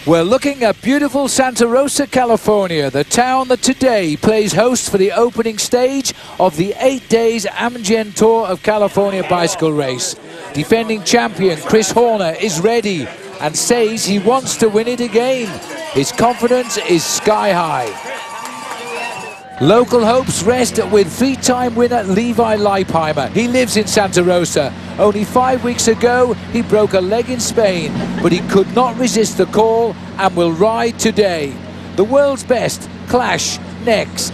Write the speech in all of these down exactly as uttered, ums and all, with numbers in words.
We're looking at beautiful Santa Rosa, California, the town that today plays host for the opening stage of the eight days Amgen Tour of California bicycle race. Defending champion Chris Horner is ready and says he wants to win it again. His confidence is sky high. Local hopes rest with three-time winner Levi Leipheimer. He lives in Santa Rosa. Only five weeks ago, he broke a leg in Spain, but he could not resist the call and will ride today. The world's best clash next.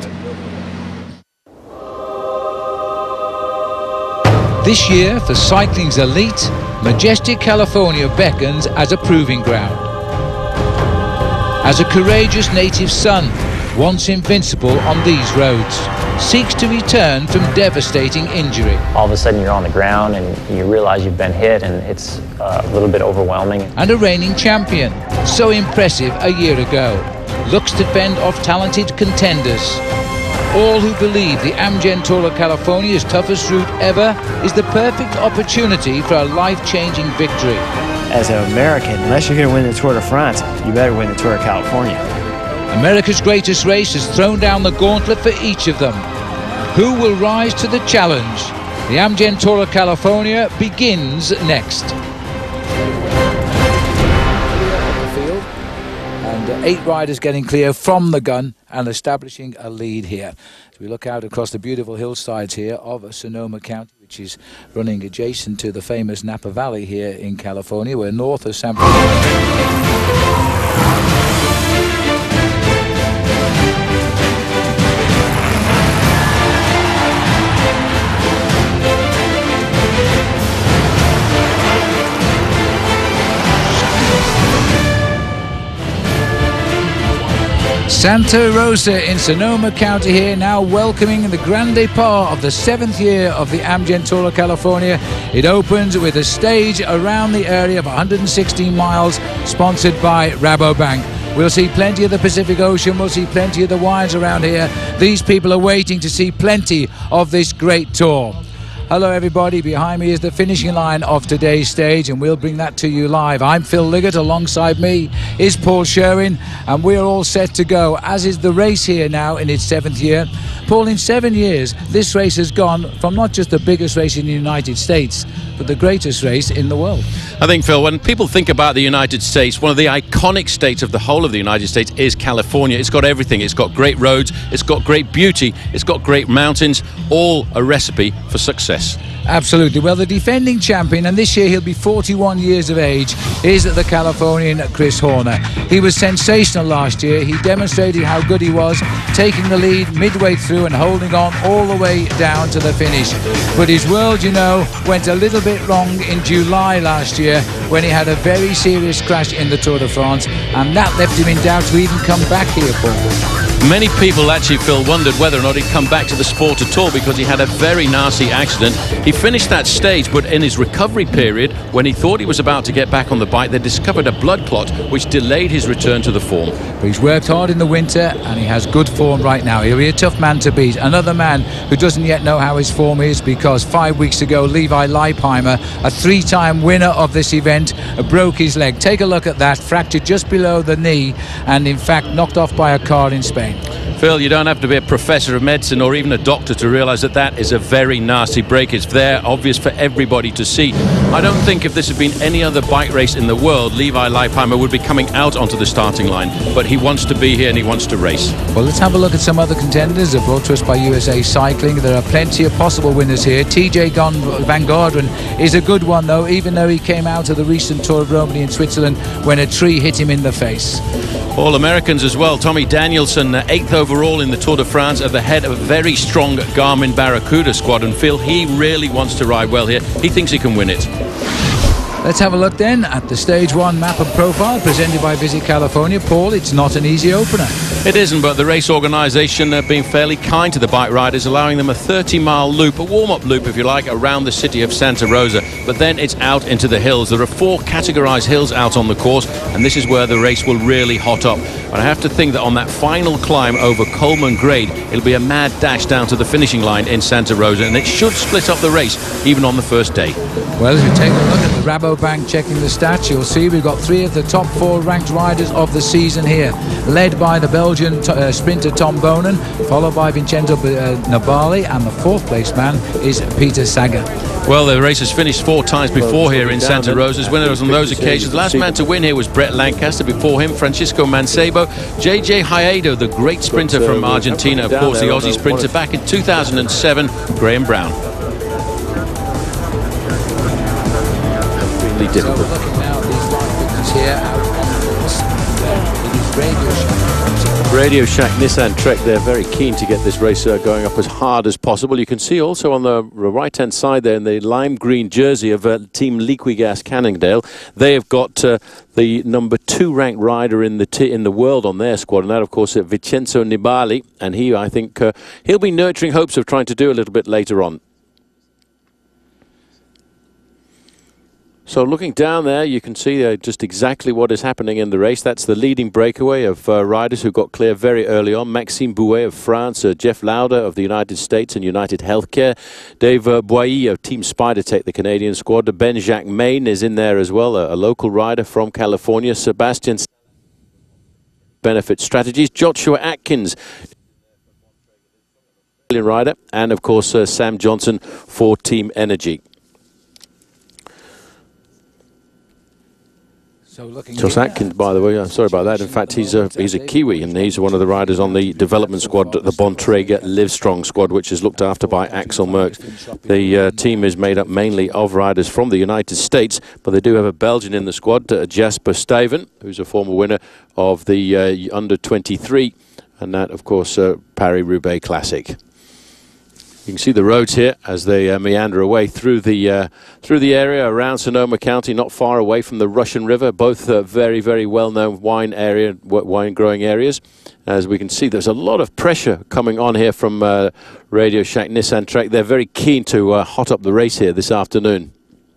This year, for cycling's elite, majestic California beckons as a proving ground. As a courageous native son, once invincible on these roads, seeks to return from devastating injury. All of a sudden you're on the ground and you realize you've been hit, and it's uh, a little bit overwhelming. And a reigning champion, so impressive a year ago, looks to fend off talented contenders. All who believe the Amgen Tour of California's toughest route ever is the perfect opportunity for a life-changing victory. As an American, unless you're going to win the Tour de France, you better win the Tour of California. America's greatest race has thrown down the gauntlet for each of them. Who will rise to the challenge? The Amgen Tour of California begins next. And uh, eight riders getting clear from the gun and establishing a lead here. As we look out across the beautiful hillsides here of Sonoma County, which is running adjacent to the famous Napa Valley here in California. We're north of San Francisco. Santa Rosa in Sonoma County here, now welcoming the grand départ of the seventh year of the Amgen Tour of California. It opens with a stage around the area of one hundred sixteen miles, sponsored by Rabobank. We'll see plenty of the Pacific Ocean, we'll see plenty of the wines around here. These people are waiting to see plenty of this great tour. Hello everybody, behind me is the finishing line of today's stage, and we'll bring that to you live. I'm Phil Liggett, alongside me is Paul Sherwin, and we're all set to go, as is the race here now in its seventh year. Paul, in seven years, this race has gone from not just the biggest race in the United States, but the greatest race in the world. I think, Phil, when people think about the United States, one of the iconic states of the whole of the United States is California. It's got everything. It's got great roads, it's got great beauty, it's got great mountains, all a recipe for success. Absolutely. Well, the defending champion, and this year he'll be forty-one years of age, is the Californian Chris Horner. He was sensational last year. He demonstrated how good he was, taking the lead midway through and holding on all the way down to the finish. But his world, you know, went a little bit wrong in July last year when he had a very serious crash in the Tour de France, and that left him in doubt to even come back here, Paul. Many people actually, Phil, wondered whether or not he'd come back to the sport at all, because he had a very nasty accident. He finished that stage, but in his recovery period, when he thought he was about to get back on the bike, they discovered a blood clot which delayed his return to the form. But he's worked hard in the winter and he has good form right now. He'll be a tough man to beat. Another man who doesn't yet know how his form is, because five weeks ago Levi Leipheimer, a three-time winner of this event, broke his leg. Take a look at that, fractured just below the knee, and in fact knocked off by a car in Spain. Phil, you don't have to be a professor of medicine or even a doctor to realise that that is a very nasty break. It's there, obvious for everybody to see. I don't think if this had been any other bike race in the world, Levi Leipheimer would be coming out onto the starting line. But he wants to be here and he wants to race. Well, let's have a look at some other contenders that are brought to us by U S A Cycling. There are plenty of possible winners here. T J Van Garderen is a good one, though, even though he came out of the recent Tour of Romandie in Switzerland when a tree hit him in the face. All Americans as well. Tommy Danielson, eighth overall in the Tour de France, at the head of a very strong Garmin Barracuda squad, and Phil, he really wants to ride well here. He thinks he can win it. Let's have a look then at the Stage one map and profile presented by Visit California. Paul, it's not an easy opener. It isn't, but the race organisation have been fairly kind to the bike riders, allowing them a thirty mile loop, a warm-up loop if you like, around the city of Santa Rosa. But then it's out into the hills. There are four categorised hills out on the course, and this is where the race will really hot up. But I have to think that on that final climb over Coleman Grade, it'll be a mad dash down to the finishing line in Santa Rosa, and it should split up the race even on the first day. Well, if you take a look at the Rabobank checking the stats, you'll see we've got three of the top four ranked riders of the season here, led by the Belgian uh, sprinter Tom Bonen, followed by Vincenzo uh, Nibali, and the fourth place man is Peter Sagan. Well, the race has finished four times before here in Santa Rosa. As winners on those occasions. The last man to win here was Brett Lancaster. Before him, Francisco Mancebo. J J Hayedo, the great sprinter from Argentina. Of course, the Aussie sprinter back in two thousand seven, Graham Brown. Really difficult. So we're looking now at these live figures here out on the, it is Radio Shack. Radio Shack Nissan Trek, they're very keen to get this race uh, going up as hard as possible. You can see also on the right-hand side there in the lime green jersey of uh, Team Liquigas Cannondale, they have got uh, the number two ranked rider in the t in the world on their squad, and that of course is Vincenzo Nibali, and he, I think, uh, he'll be nurturing hopes of trying to do a little bit later on. So looking down there, you can see uh, just exactly what is happening in the race. That's the leading breakaway of uh, riders who got clear very early on. Maxime Bouet of France, uh, Jeff Lauder of the United States and United Healthcare, Dave uh, Boilly of Team Spidertech, the Canadian squad. Ben-Jacques Main is in there as well, a, a local rider from California. Sebastian Benefit Strategies. Joshua Atkins, rider, and of course uh, Sam Johnson for Team Energy. So looking Josh Atkins, by the way, I'm sorry about that. In fact, he's a he's a Kiwi, and he's one of the riders on the development squad, the Bontrager Livestrong squad, which is looked after by Axel Merckx. The uh, team is made up mainly of riders from the United States, but they do have a Belgian in the squad, uh, Jasper Stuyven, who's a former winner of the uh, under twenty-three, and that, of course, uh, Paris-Roubaix Classic. You can see the roads here as they uh, meander away through the uh, through the area around Sonoma County, not far away from the Russian River. Both uh, very, very well-known wine area, wine-growing areas. As we can see, there's a lot of pressure coming on here from uh, Radio Shack Nissan Trek. They're very keen to uh, hot up the race here this afternoon.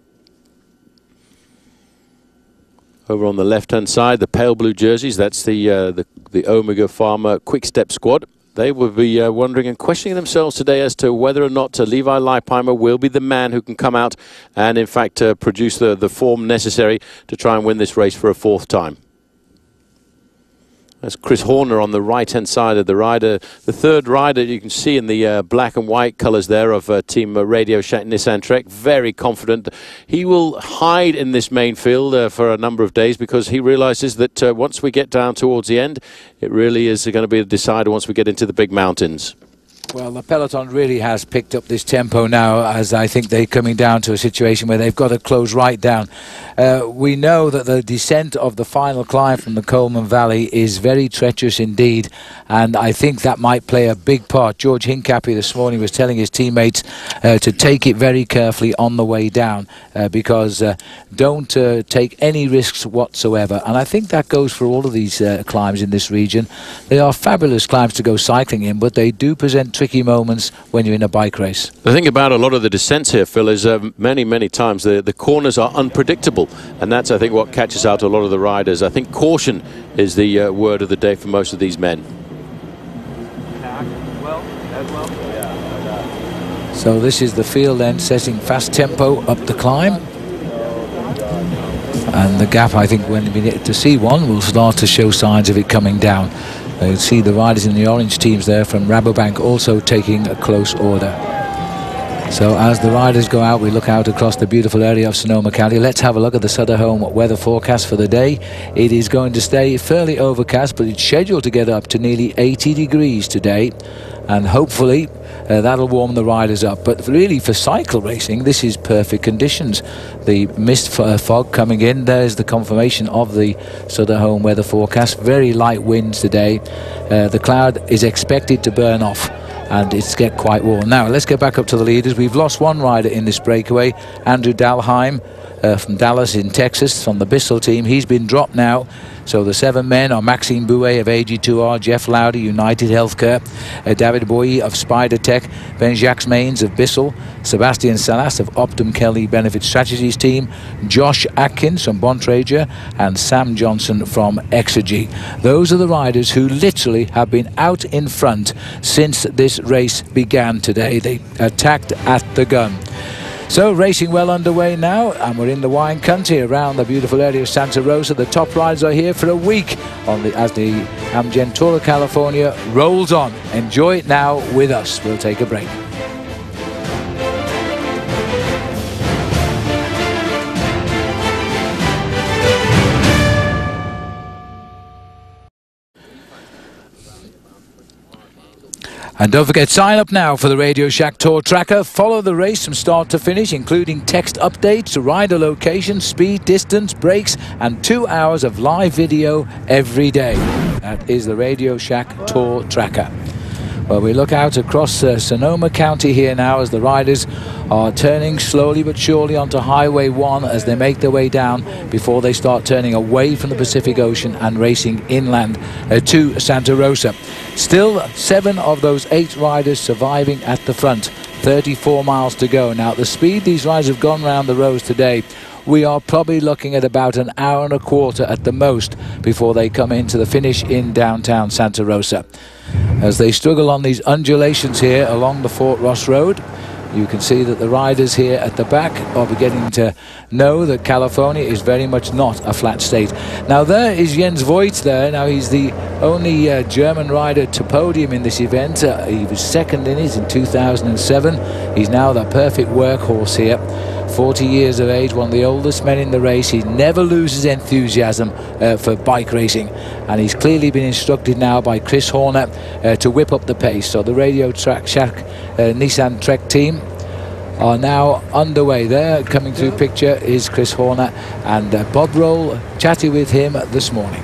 Over on the left-hand side, the pale blue jerseys. That's the uh, the, the Omega Pharma Quick Step squad. They will be uh, wondering and questioning themselves today as to whether or not uh, Levi Leipheimer will be the man who can come out and, in fact, uh, produce the, the form necessary to try and win this race for a fourth time. That's Chris Horner on the right-hand side of the rider. The third rider you can see in the uh, black and white colours there of uh, Team uh, Radio Shack Nissan Trek. Very confident. He will hide in this main field uh, for a number of days because he realises that uh, once we get down towards the end, it really is going to be a decider once we get into the big mountains. Well, the peloton really has picked up this tempo now, as I think they're coming down to a situation where they've got to close right down. Uh, we know that the descent of the final climb from the Coleman Valley is very treacherous indeed, and I think that might play a big part. George Hincapie this morning was telling his teammates uh, to take it very carefully on the way down, uh, because uh, don't uh, take any risks whatsoever. And I think that goes for all of these uh, climbs in this region. They are fabulous climbs to go cycling in, but they do present tricky moments when you're in a bike race. The thing about a lot of the descents here, Phil, is uh, many, many times the, the corners are unpredictable, and that's, I think, what catches out a lot of the riders. I think caution is the uh, word of the day for most of these men. So this is the field then, setting fast tempo up the climb. And the gap, I think, when we get to see one, will start to show signs of it coming down. You see the riders in the orange teams there from Rabobank also taking a close order. So as the riders go out, we look out across the beautiful area of Sonoma County. Let's have a look at the Sutter Home weather forecast for the day. It is going to stay fairly overcast, but it's scheduled to get up to nearly eighty degrees today. And hopefully uh, that'll warm the riders up. But really, for cycle racing, this is perfect conditions. The mist uh, fog coming in, there's the confirmation of the Sutter Home weather forecast. Very light winds today. Uh, the cloud is expected to burn off and it's get quite warm. Now let's get back up to the leaders. We've lost one rider in this breakaway, Andrew Dalheim uh, from Dallas in Texas on the Bissell team. He's been dropped now. So the seven men are Maxime Bouet of A G two R, Jeff Lowdy, United Healthcare, uh, David Boye of Spider Tech, Ben Jacques Mains of Bissell, Sebastian Salas of Optum Kelly Benefit Strategies team, Josh Atkins from Bontrager, and Sam Johnson from Exergy. Those are the riders who literally have been out in front since this race began today. They attacked at the gun. So racing well underway now, and we're in the wine country around the beautiful area of Santa Rosa. The top riders are here for a week on the, as the Amgen Tour of California rolls on. Enjoy it now with us. We'll take a break. And don't forget, sign up now for the Radio Shack Tour Tracker. Follow the race from start to finish, including text updates to rider location, speed, distance, breaks, and two hours of live video every day. That is the Radio Shack Tour Tracker. Well, we look out across uh, Sonoma County here now as the riders are turning slowly but surely onto Highway one as they make their way down before they start turning away from the Pacific Ocean and racing inland uh, to Santa Rosa. Still, seven of those eight riders surviving at the front. thirty-four miles to go. Now, the speed these riders have gone around the roads today, we are probably looking at about an hour and a quarter at the most before they come into the finish in downtown Santa Rosa. As they struggle on these undulations here along the Fort Ross Road, you can see that the riders here at the back are beginning to know that California is very much not a flat state. Now there is Jens Voigt there. Now he's the only uh, German rider to podium in this event. Uh, he was second in it in two thousand seven. He's now the perfect workhorse here. forty years of age, one of the oldest men in the race. He never loses enthusiasm uh, for bike racing, and he's clearly been instructed now by Chris Horner uh, to whip up the pace. So the Radio Track Shack uh, Nissan Trek team are now underway. There, coming through picture, is Chris Horner, and uh, Bob Roll chatted with him this morning.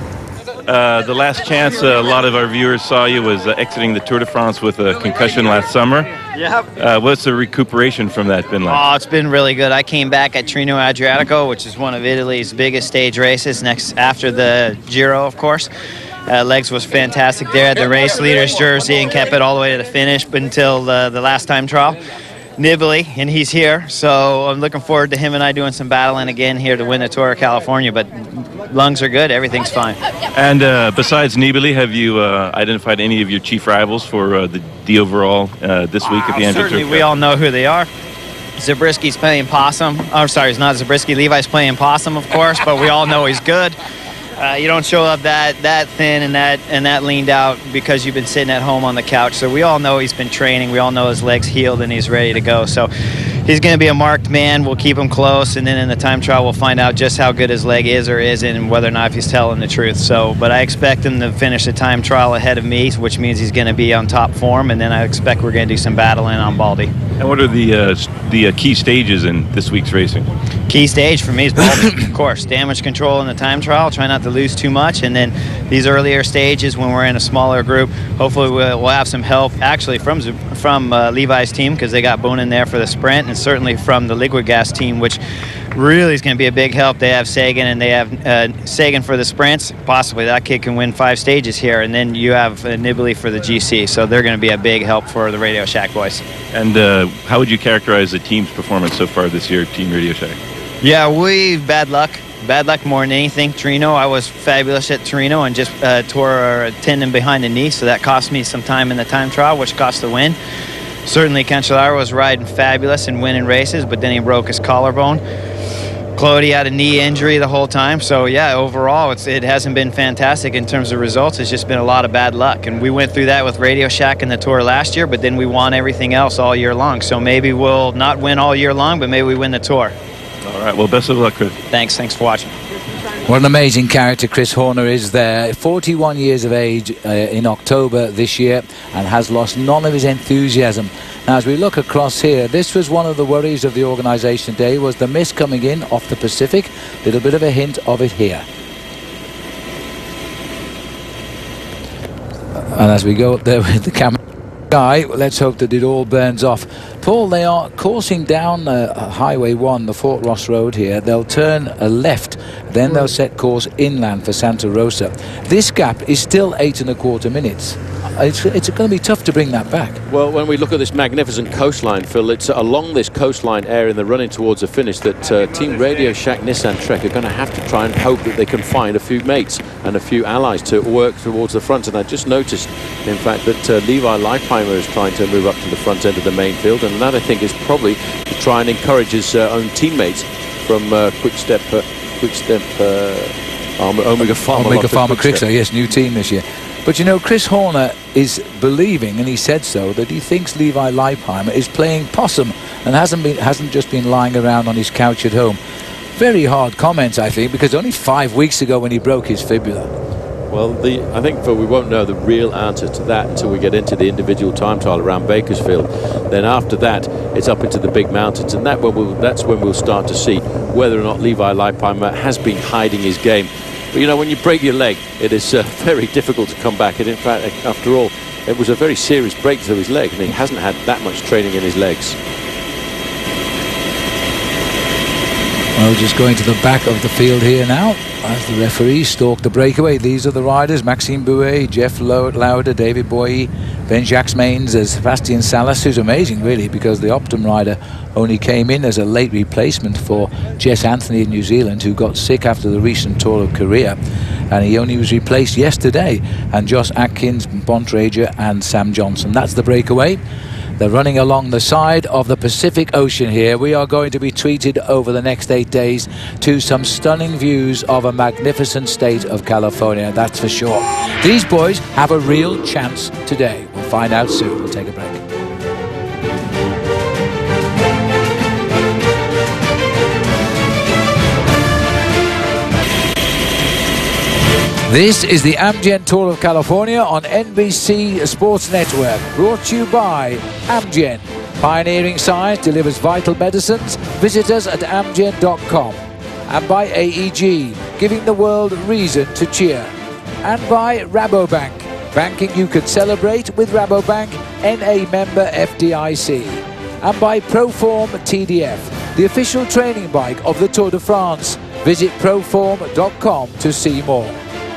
Uh, the last chance uh, a lot of our viewers saw you was uh, exiting the Tour de France with a concussion last summer. Yep. Uh, what's the recuperation from that been like? Oh, it's been really good. I came back at Trino Adriatico, which is one of Italy's biggest stage races, next after the Giro, of course. Uh, Legs was fantastic there, had the race leader's jersey and kept it all the way to the finish, but until the, the last time trial. Nibali, and he's here, so I'm looking forward to him and I doing some battling again here to win the Tour of California, but lungs are good, everything's fine. And uh, besides Nibali, have you uh, identified any of your chief rivals for uh, the, the overall uh, this week at the Amgen Tour? Certainly, we all know who they are. Zabrisky's playing possum. Oh, sorry, it's not Zabriskie. Levi's playing possum, of course, but we all know he's good. Uh, you don't show up that that thin and that and that leaned out because you've been sitting at home on the couch. So we all know he's been training. We all know his leg's healed and he's ready to go. So he's going to be a marked man. We'll keep him close, and then in the time trial we'll find out just how good his leg is or isn't, and whether or not if he's telling the truth. So, but I expect him to finish the time trial ahead of me, which means he's going to be on top form, and then I expect we're going to do some battling on Baldy. And what are the uh, the uh, key stages in this week's racing? Key stage for me is Baldy, of course. Damage control in the time trial. Try not to lose too much, and then these earlier stages when we're in a smaller group, hopefully we'll, we'll have some help actually from from uh, Levi's team, because they got Boone in there for the sprint, and certainly from the Liquid Gas team, which really is going to be a big help. They have Sagan, and they have uh, Sagan for the sprints. Possibly that kid can win five stages here, and then you have uh, Nibali for the G C. So they're going to be a big help for the Radio Shack boys. And uh, how would you characterize the team's performance so far this year, Team Radio Shack? Yeah, we bad luck. Bad luck more than anything. Torino, I was fabulous at Torino and just uh, tore a tendon behind the knee, so that cost me some time in the time trial, which cost the win. Certainly, Cancellara was riding fabulous and winning races, but then he broke his collarbone. Clody had a knee injury the whole time, so yeah, overall, it's, it hasn't been fantastic in terms of results. It's just been a lot of bad luck, and we went through that with Radio Shack in the Tour last year, but then we won everything else all year long. So maybe we'll not win all year long, but maybe we win the Tour. All right, well, best of luck, Chris. Thanks, thanks for watching. What an amazing character Chris Horner is there. forty-one years of age uh, in October this year, and has lost none of his enthusiasm. Now, as we look across here, this was one of the worries of the organisation today, was the mist coming in off the Pacific. Little bit of a hint of it here. And as we go up there with the camera, Guy, let's hope that it all burns off. Paul, they are coursing down uh, Highway one, the Fort Ross Road here. They'll turn a left, then they'll set course inland for Santa Rosa. This gap is still eight and a quarter minutes. It's, it's going to be tough to bring that back. Well, when we look at this magnificent coastline, Phil, it's along this coastline area and they're running towards a finish that uh, Team Radio Shack Nissan Trek are going to have to try and hope that they can find a few mates and a few allies to work towards the front. And I just noticed, in fact, that uh, Levi Leipheimer is trying to move up to the front end of the main field, and that I think is probably to try and encourage his uh, own teammates from uh, Quick Step, uh, Quick Step, uh, Omega Pharma. Omega Pharma Chrysler, yes, new team this year. But you know, Chris Horner is believing, and he said so, that he thinks Levi Leipheimer is playing possum and hasn't been hasn't just been lying around on his couch at home. Very hard comments, I think, because only five weeks ago when he broke his fibula. Well, the, I think we won't know the real answer to that until we get into the individual time trial around Bakersfield. Then after that, it's up into the big mountains, and that when we'll, that's when we'll start to see whether or not Levi Leipheimer has been hiding his game. But you know, when you break your leg, it is uh, very difficult to come back. And in fact, after all, it was a very serious break to his leg, and he hasn't had that much training in his legs. Well, just going to the back of the field here now as the referees stalk the breakaway. These are the riders: Maxime Bouet, Jeff Lauder, David Boye, Ben-Jacques Mains, as Sebastian Salas, who's amazing really, because the Optum rider only came in as a late replacement for Jess Anthony in New Zealand, who got sick after the recent Tour of Korea, and he only was replaced yesterday. And Josh Atkins, Bontrager and Sam Johnson. That's the breakaway. They're running along the side of the Pacific Ocean here. We are going to be treated over the next eight days to some stunning views of a magnificent state of California, that's for sure. These boys have a real chance today. We'll find out soon. We'll take a break. This is the Amgen Tour of California on N B C Sports Network, brought to you by Amgen. Pioneering science delivers vital medicines. Visit us at amgen dot com. And by A E G, giving the world reason to cheer. And by Rabobank, banking you can celebrate with Rabobank, N A member F D I C. And by Proform T D F, the official training bike of the Tour de France. Visit proform dot com to see more.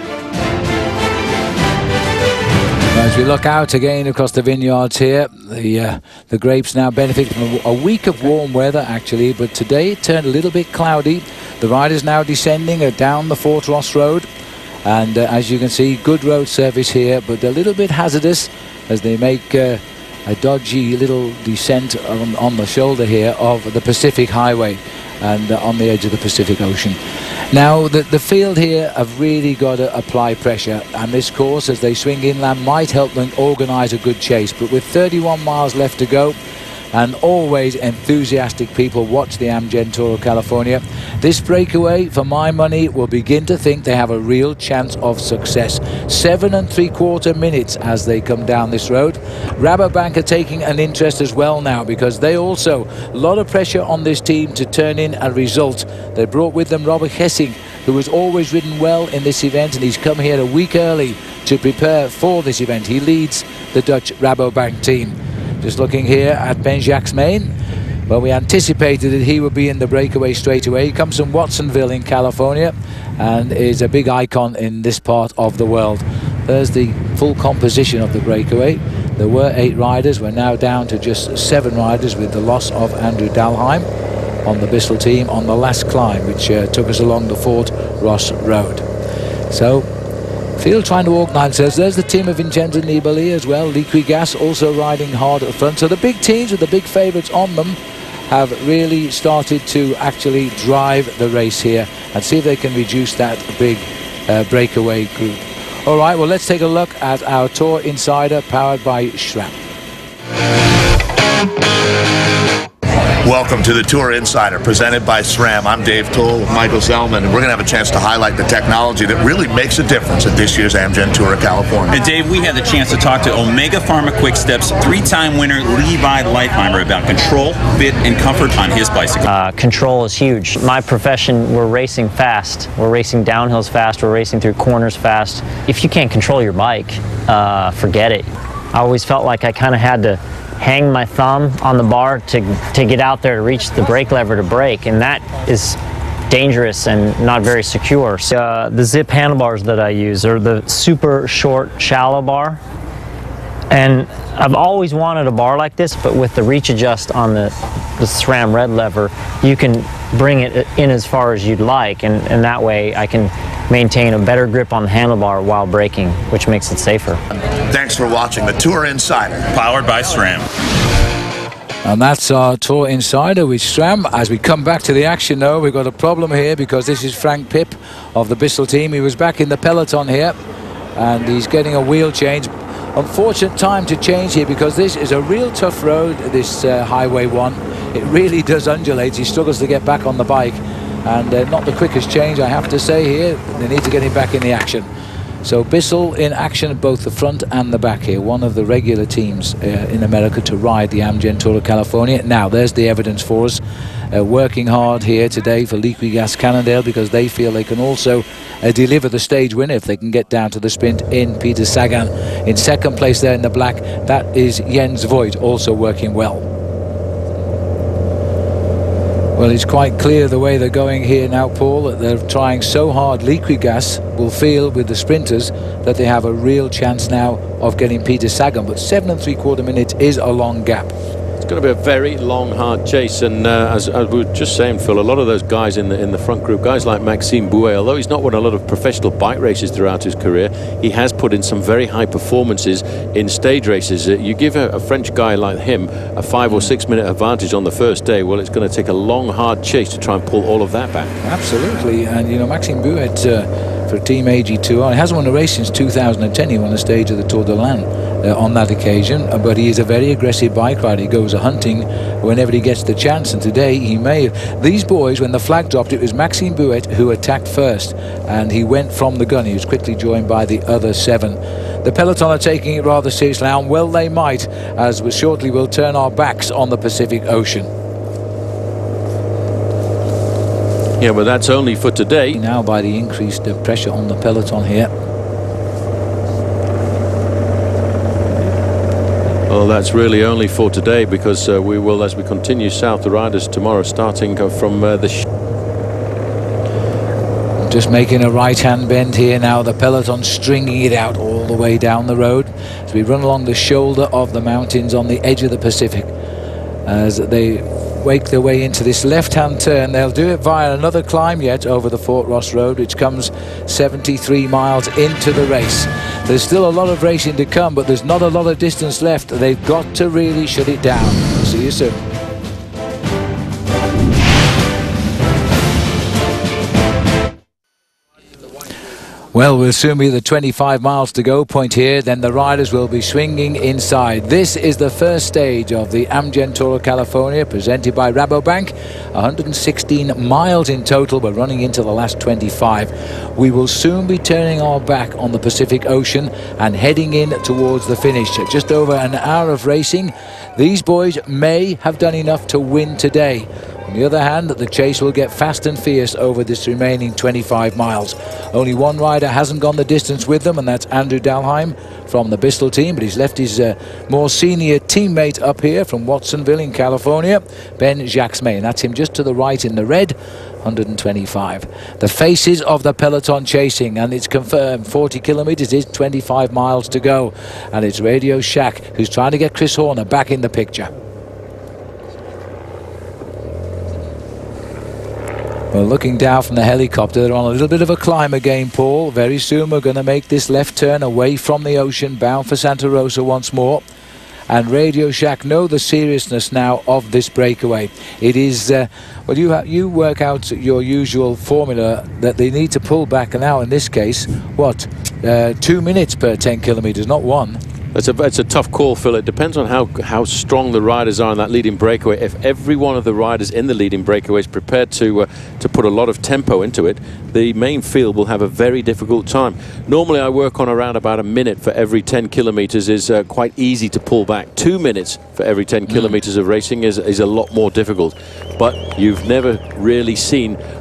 As we look out again across the vineyards here, the uh, the grapes now benefit from a, a week of warm weather actually, but today it turned a little bit cloudy. The riders now descending uh, down the Fort Ross Road, and uh, as you can see, good road surface here, but a little bit hazardous as they make uh, a dodgy little descent on, on the shoulder here of the Pacific Highway and uh, on the edge of the Pacific Ocean. Now the, the field here have really got to apply pressure, and this course as they swing inland might help them organise a good chase, but with thirty-one miles left to go and always enthusiastic people watch the Amgen Tour of California, this breakaway for my money will begin to think they have a real chance of success. Seven and three quarter minutes as they come down this road. Rabobank are taking an interest as well now, because they also, a lot of pressure on this team to turn in a result. They brought with them Robert Hessing, who has always ridden well in this event, and he's come here a week early to prepare for this event. He leads the Dutch Rabobank team. Just looking here at Ben-Jacques Mains, well, we anticipated that he would be in the breakaway straight away. He comes from Watsonville in California and is a big icon in this part of the world. There's the full composition of the breakaway. There were eight riders. We're now down to just seven riders with the loss of Andrew Dalheim on the Bissell team on the last climb, which uh, took us along the Fort Ross Road. So field trying to organise themselves. There's the team of Vincenzo Nibali as well. Liquigas also riding hard at the front. So the big teams with the big favourites on them have really started to actually drive the race here and see if they can reduce that big uh, breakaway group. All right, well, let's take a look at our Tour Insider powered by SRAM. Welcome to the Tour Insider, presented by SRAM. I'm Dave Toll with Michael Zellman, and we're going to have a chance to highlight the technology that really makes a difference at this year's Amgen Tour of California. And Dave, we had the chance to talk to Omega Pharma Quick Step's three-time winner Levi Leipheimer about control, fit, and comfort on his bicycle. Uh, control is huge. My profession, we're racing fast. We're racing downhills fast. We're racing through corners fast. If you can't control your bike, uh, forget it. I always felt like I kind of had to hang my thumb on the bar to, to get out there to reach the brake lever to brake, and that is dangerous and not very secure. So, uh, the Zipp handlebars that I use are the super short, shallow bar. And I've always wanted a bar like this, but with the reach adjust on the, the SRAM red lever, you can bring it in as far as you'd like, and, and that way I can maintain a better grip on the handlebar while braking, which makes it safer. Thanks for watching the Tour Insider, Powered by SRAM. And that's our Tour Insider with SRAM. As we come back to the action, though, we've got a problem here because this is Frank Pipp of the Bissell team. He was back in the peloton here, and he's getting a wheel change. Unfortunate time to change here because this is a real tough road, this uh, Highway one. It really does undulate. He struggles to get back on the bike, and uh, not the quickest change, I have to say here. They need to get him back in the action. So Bissell in action at both the front and the back here, one of the regular teams uh, in America to ride the Amgen Tour of California. Now there's the evidence for us, uh, working hard here today for Liquigas Cannondale, because they feel they can also uh, deliver the stage winner if they can get down to the sprint in Peter Sagan. In second place there in the black, that is Jens Voigt, also working well. Well, it's quite clear the way they're going here now, Paul, that they're trying so hard. Liquigas will feel with the sprinters that they have a real chance now of getting Peter Sagan, but seven and three quarter minutes is a long gap. It's going to be a very long, hard chase, and uh, as, as we were just saying, Phil, a lot of those guys in the in the front group, guys like Maxime Bouet, although he's not won a lot of professional bike races throughout his career, he has put in some very high performances in stage races. Uh, you give a, a French guy like him a five or six minute advantage on the first day, well, it's going to take a long, hard chase to try and pull all of that back. Absolutely, and you know, Maxime Bouet uh, for Team A G two, he hasn't won a race since two thousand ten. He won a stage of the Tour de l'Ain uh, on that occasion, but he is a very aggressive bike rider. He goes a hunting whenever he gets the chance, and today he may have. These boys, when the flag dropped, it was Maxime Bouet who attacked first, and he went from the gun. He was quickly joined by the other seven. The peloton are taking it rather seriously now, and well they might, as we shortly will turn our backs on the Pacific Ocean. Yeah, but that's only for today. Now by the increased uh, pressure on the peloton here. Well, that's really only for today, because uh, we will, as we continue south, the riders tomorrow starting uh, from uh, the... Sh Just making a right-hand bend here now. The peloton stringing it out all the way down the road as we run along the shoulder of the mountains on the edge of the Pacific. As they wake their way into this left-hand turn, they'll do it via another climb yet over the Fort Ross Road, which comes seventy-three miles into the race. There's still a lot of racing to come, but there's not a lot of distance left. They've got to really shut it down. See you soon. Well, we'll soon be the twenty-five miles to go point here. Then the riders will be swinging inside. This is the first stage of the Amgen Tour of California, presented by Rabobank. one hundred sixteen miles in total. We're running into the last twenty-five. We will soon be turning our back on the Pacific Ocean and heading in towards the finish. Just over an hour of racing. These boys may have done enough to win today. On the other hand, the chase will get fast and fierce over this remaining twenty-five miles. Only one rider hasn't gone the distance with them, and that's Andrew Dalheim from the Bissell team, but he's left his uh, more senior teammate up here from Watsonville in California, Ben Jacques-May, and that's him just to the right in the red, one hundred twenty-five. The faces of the peloton chasing, and it's confirmed forty kilometers is twenty-five miles to go, and it's Radio Shack who's trying to get Chris Horner back in the picture. Well, looking down from the helicopter, they're on a little bit of a climb again, Paul. Very soon we're going to make this left turn away from the ocean, bound for Santa Rosa once more. And Radio Shack know the seriousness now of this breakaway. It is, uh, well, you, ha you work out your usual formula that they need to pull back now, in this case, what, uh, two minutes per ten kilometers, not one. It's a, it's a tough call, Phil. It depends on how, how strong the riders are in that leading breakaway. If every one of the riders in the leading breakaway is prepared to, uh, to put a lot of tempo into it, the main field will have a very difficult time. Normally I work on around about a minute for every ten kilometers is uh, quite easy to pull back. Two minutes for every ten mm. kilometers of racing is, is a lot more difficult. But you've never really seen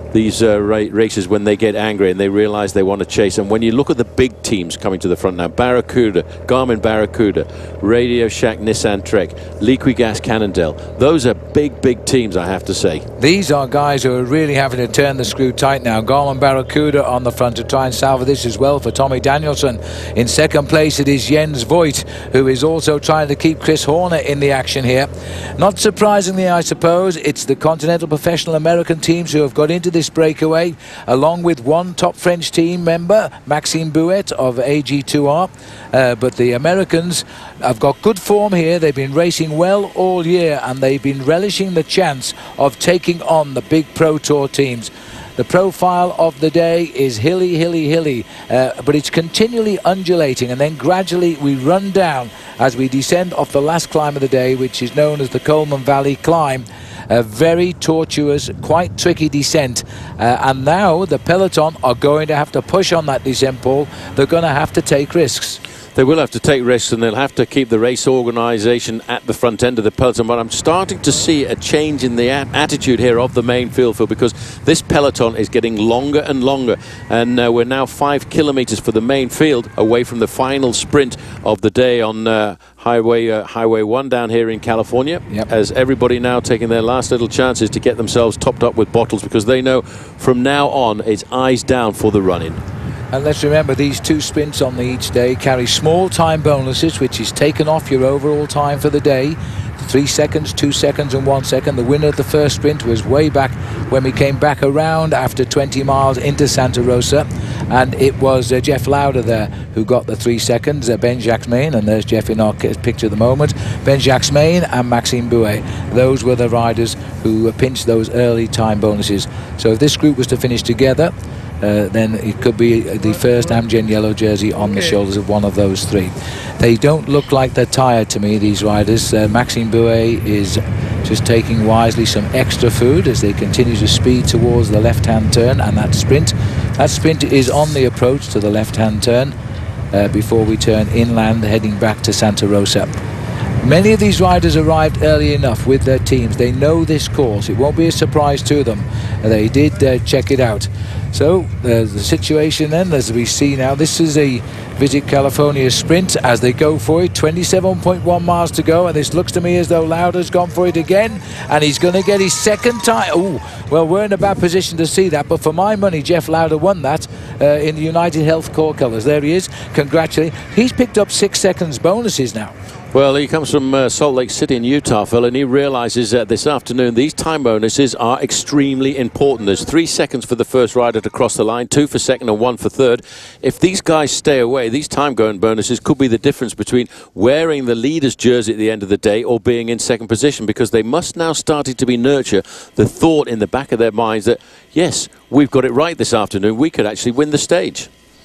these uh, ra races when they get angry and they realize they want to chase. And when you look at the big teams coming to the front now, Barracuda, Garmin Barracuda, Radio Shack Nissan Trek, Liquigas Cannondale, those are big, big teams, I have to say. These are guys who are really having to turn the screw tight now. Garmin Barracuda on the front to try and salvage this as well for Tommy Danielson. In second place, it is Jens Voigt, who is also trying to keep Chris Horner in the action here. Not surprisingly, I suppose, it's the Continental Professional American teams who have got into this breakaway, along with one top French team member, Maxime Bouet of A G two R. Uh, but the Americans have got good form here. They've been racing well all year, and they've been relishing the chance of taking on the big Pro Tour teams. The profile of the day is hilly, hilly, hilly, uh, but it's continually undulating, and then gradually we run down as we descend off the last climb of the day, which is known as the Coleman Valley Climb. A very tortuous, quite tricky descent, uh, and now the peloton are going to have to push on that descent, Paul. They're going to have to take risks. They will have to take risks, and they'll have to keep the race organisation at the front end of the peloton. But I'm starting to see a change in the attitude here of the main field, Phil, because this peloton is getting longer and longer, and uh, we're now five kilometres for the main field away from the final sprint of the day on uh, Highway uh, Highway one down here in California. Yep. As everybody now taking their last little chances to get themselves topped up with bottles, because they know from now on it's eyes down for the run-in. And let's remember, these two sprints on the each day carry small time bonuses, which is taken off your overall time for the day. Three seconds, two seconds and one second. The winner of the first sprint was way back when we came back around after twenty miles into Santa Rosa, and it was uh, Jeff Lauder there who got the three seconds. uh, Ben Jacques-Main, and there's Jeff in our picture at the moment, Ben Jacques-Main and Maxime Bouet. Those were the riders who uh, pinched those early time bonuses. So if this group was to finish together, Uh, then it could be the first Amgen yellow jersey on the shoulders of one of those three. They don't look like they're tired to me, these riders. Uh, Maxime Bouet is just taking wisely some extra food as they continue to speed towards the left-hand turn, and that sprint, that sprint is on the approach to the left-hand turn uh, before we turn inland heading back to Santa Rosa. Many of these riders arrived early enough with their teams. They know this course. It won't be a surprise to them. They did uh, check it out. So uh, the situation then, as we see now, this is a Visit California sprint as they go for it. twenty-seven point one miles to go, and this looks to me as though Lauder's gone for it again, and he's going to get his second time. Oh, well, we're in a bad position to see that, but for my money, Jeff Lauder won that uh, in the United Health Core colours. There he is. Congratulations. He's picked up six seconds bonuses now. Well, he comes from uh, Salt Lake City in Utah, Phil, and he realizes that this afternoon these time bonuses are extremely important. There's three seconds for the first rider to cross the line, two for second and one for third. If these guys stay away, these time going bonuses could be the difference between wearing the leader's jersey at the end of the day or being in second position, because they must now start to be nurture the thought in the back of their minds that, yes, we've got it right this afternoon. We could actually win the stage.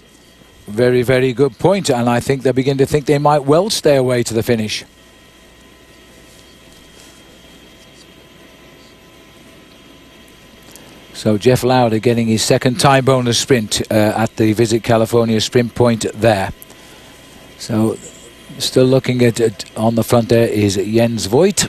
Very, very good point, and I think they begin to think they might well stay away to the finish. So Jeff Lauder getting his second time bonus sprint uh, at the Visit California sprint point there. So still looking at it on the front there is Jens Voigt.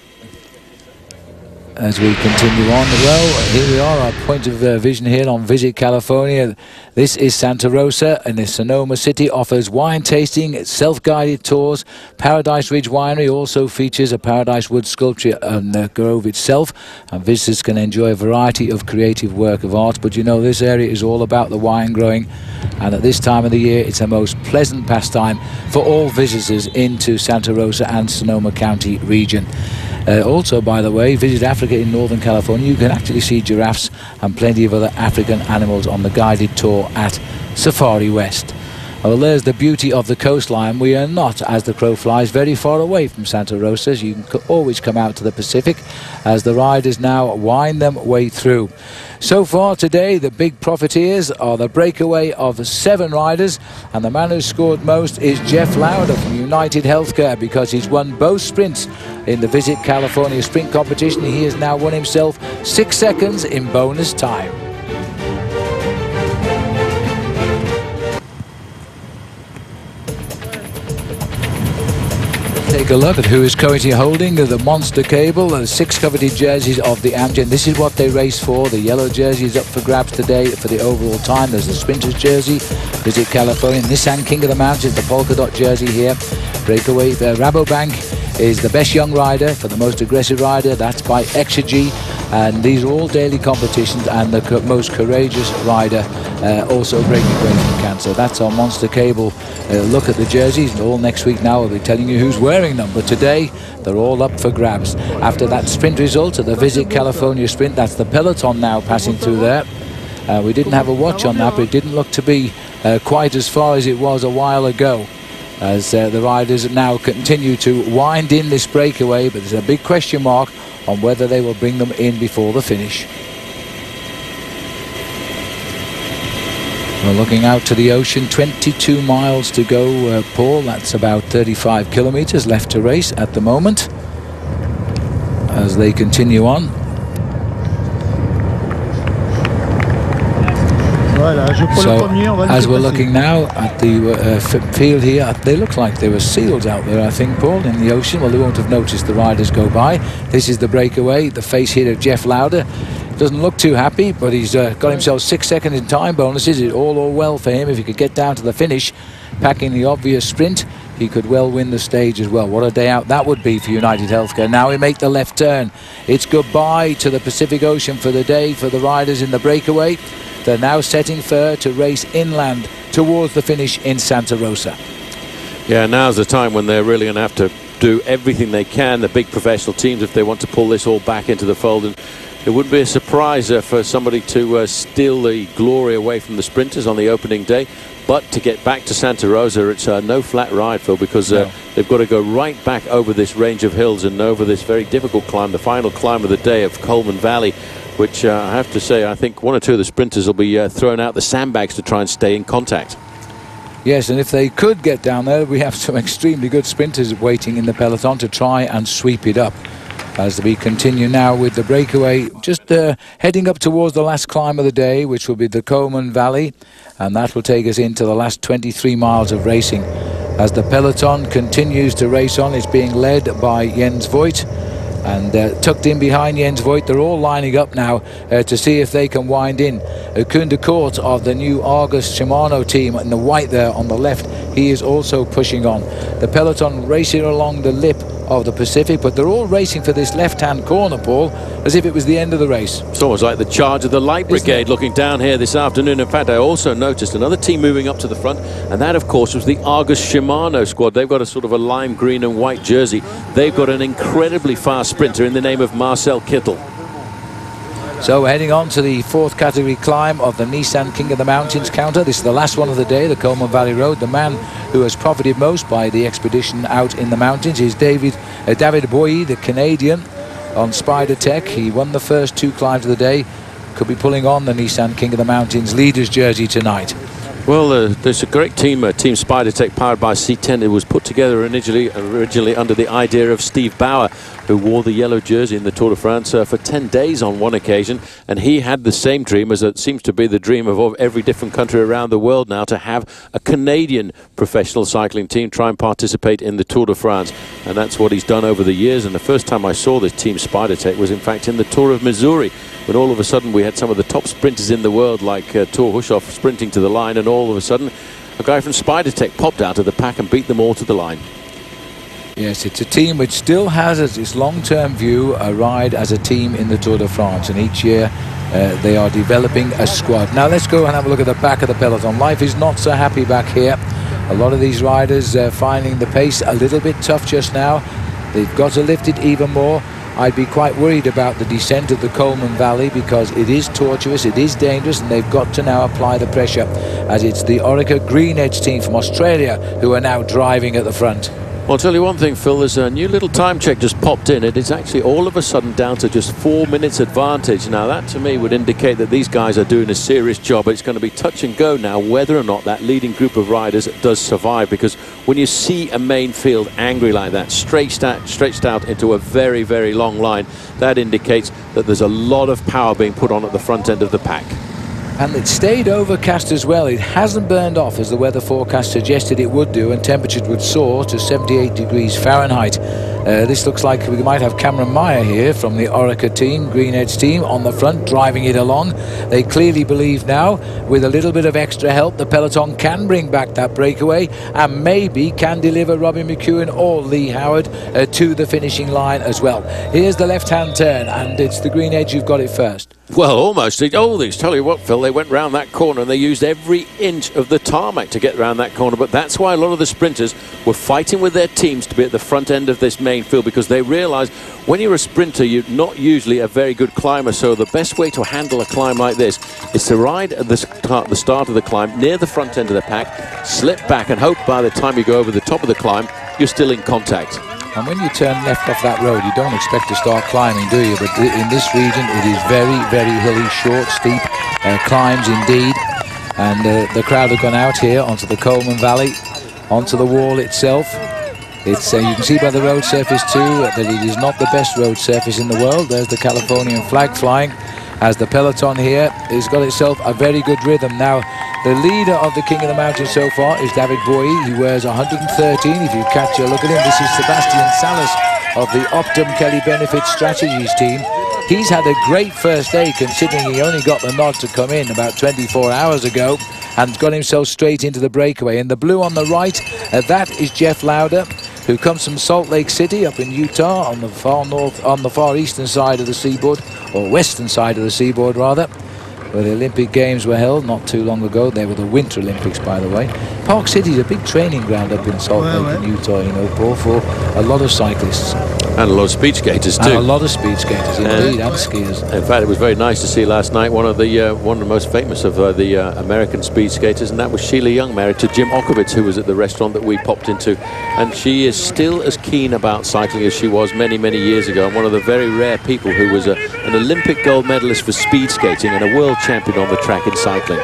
As we continue on, well, here we are, our point of uh, vision here on Visit California. This is Santa Rosa, and the Sonoma City offers wine tasting, self-guided tours. Paradise Ridge Winery also features a Paradise Wood sculpture on the grove itself, and visitors can enjoy a variety of creative work of art. But you know, this area is all about the wine growing, and at this time of the year, it's a most pleasant pastime for all visitors into Santa Rosa and Sonoma County region. Uh, also, by the way, visit Africa in Northern California. You can actually see giraffes and plenty of other African animals on the guided tour at Safari West. Well, there's the beauty of the coastline. We are not, as the crow flies, very far away from Santa Rosa. So you can always come out to the Pacific as the riders now wind them way through. So far today, the big profiteers are the breakaway of seven riders, and the man who scored most is Jeff Lauder from United Healthcare, because he's won both sprints in the Visit California sprint competition. He has now won himself six seconds in bonus time. take a look at who is currently holding the Monster Cable, the six coveted jerseys of the Amgen. This is what they race for. The yellow jersey is up for grabs today for the overall time. There's the Sprinters jersey, Visit California, Nissan King of the Mountains, the polka dot jersey here. Breakaway, uh, Rabobank is the best young rider for the most aggressive rider. That's by Exergy. And these are all daily competitions, and the co most courageous rider uh, also breaking away from cancer. That's our Monster Cable uh, look at the jerseys, and all next week now we'll be telling you who's wearing them. But today they're all up for grabs. After that sprint result at the Visit California Sprint, that's the peloton now passing through there. Uh, we didn't have a watch on that, but it didn't look to be uh, quite as far as it was a while ago, as uh, the riders now continue to wind in this breakaway. But there's a big question mark on whether they will bring them in before the finish. We're looking out to the ocean, twenty-two miles to go, uh, Paul. That's about thirty-five kilometers left to race at the moment as they continue on. So, as we're looking now at the uh, field here, they look like there were seals out there, I think, Paul, in the ocean. Well, they won't have noticed the riders go by. This is the breakaway, the face hit of Jeff Lauder. Doesn't look too happy, but he's uh, got himself six seconds in time bonuses. It's all all well for him. If he could get down to the finish, packing the obvious sprint, he could well win the stage as well. What a day out that would be for United Healthcare. Now we make the left turn. It's goodbye to the Pacific Ocean for the day for the riders in the breakaway. They're now setting fur to race inland towards the finish in Santa Rosa. Yeah, now's the time when they're really going to have to do everything they can, the big professional teams, if they want to pull this all back into the fold. And it wouldn't be a surprise uh, for somebody to uh, steal the glory away from the sprinters on the opening day. But to get back to Santa Rosa, it's uh, no flat ride, Phil, because uh, no. they've got to go right back over this range of hills and over this very difficult climb, the final climb of the day of Coleman Valley, which uh, I have to say, I think one or two of the sprinters will be uh, throwing out the sandbags to try and stay in contact. Yes, and if they could get down there, we have some extremely good sprinters waiting in the peloton to try and sweep it up. As we continue now with the breakaway, just uh, heading up towards the last climb of the day, which will be the Coleman Valley, and that will take us into the last twenty-three miles of racing. As the peloton continues to race on, it's being led by Jens Voigt, and uh, tucked in behind Jens Voigt, they're all lining up now uh, to see if they can wind in. Uh, Koen de Kort of the new Argus Shimano team in the white there on the left, he is also pushing on. The peloton racing along the lip of the Pacific, but they're all racing for this left-hand corner, Paul, as if it was the end of the race. It's almost like the charge of the Light Brigade looking down here this afternoon. In fact, I also noticed another team moving up to the front, and that, of course, was the Argus Shimano squad. They've got a sort of a lime green and white jersey. They've got an incredibly fast sprinter in the name of Marcel Kittel. So we're heading on to the fourth category climb of the Nissan King of the Mountains counter. This is the last one of the day, the Coleman Valley Road. The man who has profited most by the expedition out in the mountains is David uh, David Bowie, the Canadian, on Spider Tech. He won the first two climbs of the day. Could be pulling on the Nissan King of the Mountains leaders jersey tonight. Well, uh, there's a great team, uh, Team Spider Tech, powered by C ten. It was put together originally, originally under the idea of Steve Bauer, who wore the yellow jersey in the Tour de France uh, for ten days on one occasion. And he had the same dream, as it seems to be the dream of every different country around the world now, to have a Canadian professional cycling team try and participate in the Tour de France. And that's what he's done over the years. And the first time I saw this Team Spider Tech was, in fact, in the Tour of Missouri, when all of a sudden we had some of the top sprinters in the world, like uh, Thor Hushoff, sprinting to the line, and all of a sudden a guy from Spider Tech popped out of the pack and beat them all to the line. Yes, it's a team which still has as its long-term view a ride as a team in the Tour de France, and each year uh, they are developing a squad. Now let's go and have a look at the back of the peloton. Life is not so happy back here. A lot of these riders uh, finding the pace a little bit tough just now. They've got to lift it even more. I'd be quite worried about the descent of the Coleman Valley, because it is tortuous, it is dangerous, and they've got to now apply the pressure, as it's the Orica Green Edge team from Australia who are now driving at the front. Well, I'll tell you one thing, Phil, there's a new little time check just popped in. It is actually all of a sudden down to just four minutes advantage. Now, that to me would indicate that these guys are doing a serious job. It's going to be touch and go now whether or not that leading group of riders does survive, because when you see a main field angry like that, stretched out, stretched out into a very, very long line, that indicates that there's a lot of power being put on at the front end of the pack. And it stayed overcast as well. It hasn't burned off as the weather forecast suggested it would do, and temperatures would soar to seventy-eight degrees Fahrenheit. Uh, this looks like we might have Cameron Meyer here from the Orica team, Greenedge team, on the front, driving it along. They clearly believe now, with a little bit of extra help, the peloton can bring back that breakaway and maybe can deliver Robin McEwen or Lee Howard uh, to the finishing line as well. Here's the left-hand turn, and it's the Greenedge who've got it first. Well, almost. Oh, they tell you what, Phil, they went round that corner and they used every inch of the tarmac to get around that corner. But that's why a lot of the sprinters were fighting with their teams to be at the front end of this main field, because they realised when you're a sprinter, you're not usually a very good climber. So the best way to handle a climb like this is to ride at the start, the start of the climb near the front end of the pack, slip back and hope by the time you go over the top of the climb, you're still in contact. And when you turn left off that road, you don't expect to start climbing, do you? But in this region, it is very, very hilly, short, steep uh, climbs indeed. And uh, the crowd have gone out here onto the Coleman Valley, onto the wall itself. It's uh, you can see by the road surface too that it is not the best road surface in the world. There's the Californian flag flying as the peloton here has got itself a very good rhythm. Now, the leader of the King of the Mountains so far is David Bowie. He wears one hundred thirteen. If you catch a look at him, this is Sebastian Salas of the Optum Kelly Benefit Strategies team. He's had a great first day, considering he only got the nod to come in about twenty-four hours ago, and got himself straight into the breakaway. In the blue on the right, uh, that is Jeff Lauder, who comes from Salt Lake City up in Utah, on the far north, on the far eastern side of the seaboard, or western side of the seaboard rather, where the Olympic Games were held not too long ago. They were the Winter Olympics, by the way. Park City is a big training ground up in Salt Lake well, in Utah, you know, Paul, for a lot of cyclists. And a lot of speed skaters too. And a lot of speed skaters, indeed, uh, and skiers. In fact, it was very nice to see last night one of the uh, one of the most famous of uh, the uh, American speed skaters, and that was Sheila Young, married to Jim Okowitz, who was at the restaurant that we popped into. And she is still as keen about cycling as she was many, many years ago, and one of the very rare people who was a, an Olympic gold medalist for speed skating and a world champion on the track in cycling.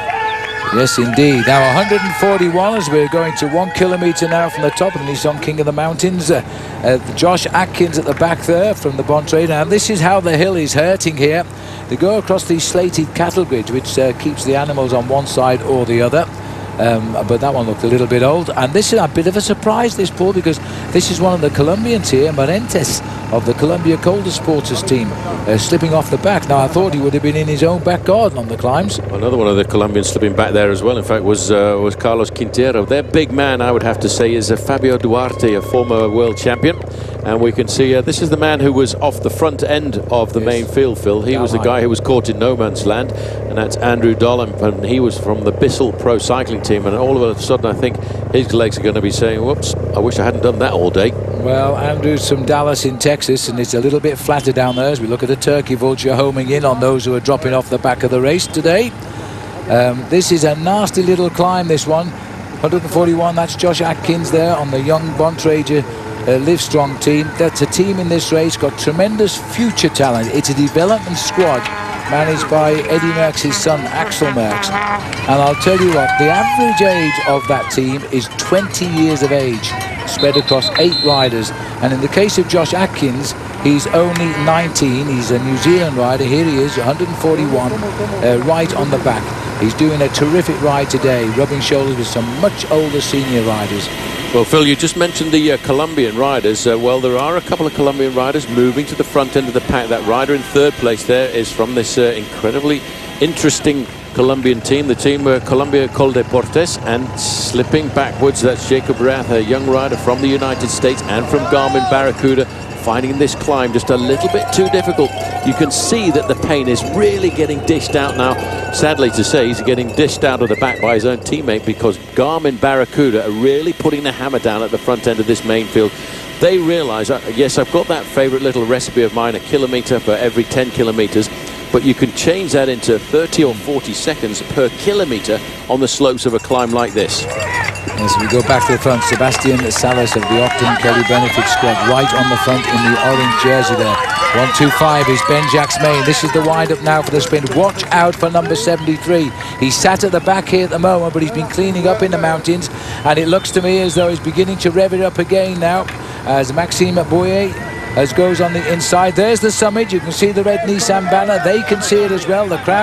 Yes, indeed. Now one hundred forty-one as we're going to one kilometre now from the top of the Nissan King of the Mountains. Uh, uh, Josh Atkins at the back there from the Bontrager. And this is how the hill is hurting here. They go across these slated cattle grids, which uh, keeps the animals on one side or the other. Um, but that one looked a little bit old. And this is a bit of a surprise, this, Paul, because this is one of the Colombians here, Marentes, of the Colombia Calder Sporters team, uh, slipping off the back. Now, I thought he would have been in his own back garden on the climbs. Another one of the Colombians slipping back there as well, in fact, was uh, was Carlos Quintero. Their big man, I would have to say, is uh, Fabio Duarte, a former world champion. And we can see uh, this is the man who was off the front end of the yes. main field, Phil. He was the guy who was caught in no man's land, and that's Andrew Dolan. And he was from the Bissell Pro Cycling team. And all of a sudden, I think his legs are going to be saying, whoops, I wish I hadn't done that all day. Well, Andrew's from Dallas in Texas, and it's a little bit flatter down there as we look at the turkey vulture homing in on those who are dropping off the back of the race today. Um, this is a nasty little climb, this one. one hundred forty-one, that's Josh Atkins there on the young Bontrager uh, Livestrong team. That's a team in this race, got tremendous future talent. It's a development squad managed by Eddie Merckx' son, Axel Merckx. And I'll tell you what, the average age of that team is twenty years of age, spread across eight riders. And in the case of Josh Atkins, he's only nineteen. He's a New Zealand rider. Here he is, one hundred forty-one, uh, right on the back. He's doing a terrific ride today, rubbing shoulders with some much older senior riders. Well, Phil, you just mentioned the uh, Colombian riders. Uh, well, there are a couple of Colombian riders moving to the front end of the pack. That rider in third place there is from this uh, incredibly interesting Colombian team, the team uh, Colombia Coldeportes, and slipping backwards, that's Jacob Rath, a young rider from the United States and from Garmin Barracuda, finding this climb just a little bit too difficult. You can see that the pain is really getting dished out now. Sadly to say, he's getting dished out of the back by his own teammate, because Garmin Barracuda are really putting the hammer down at the front end of this main field. They realise, uh, yes, I've got that favourite little recipe of mine, a kilometre for every ten kilometres, but you can change that into thirty or forty seconds per kilometre on the slopes of a climb like this. As we go back to the front, Sebastian Salas of the Optum Kelly Benefit Squad right on the front in the orange jersey there. one two five is Ben Jacques Main. This is the wind-up now for the sprint. Watch out for number seventy-three. He's sat at the back here at the moment, but he's been cleaning up in the mountains, and it looks to me as though he's beginning to rev it up again now as Maxime Boyer as goes on the inside. There's the summit. You can see the red Nissan banner. They can see it as well. The crowd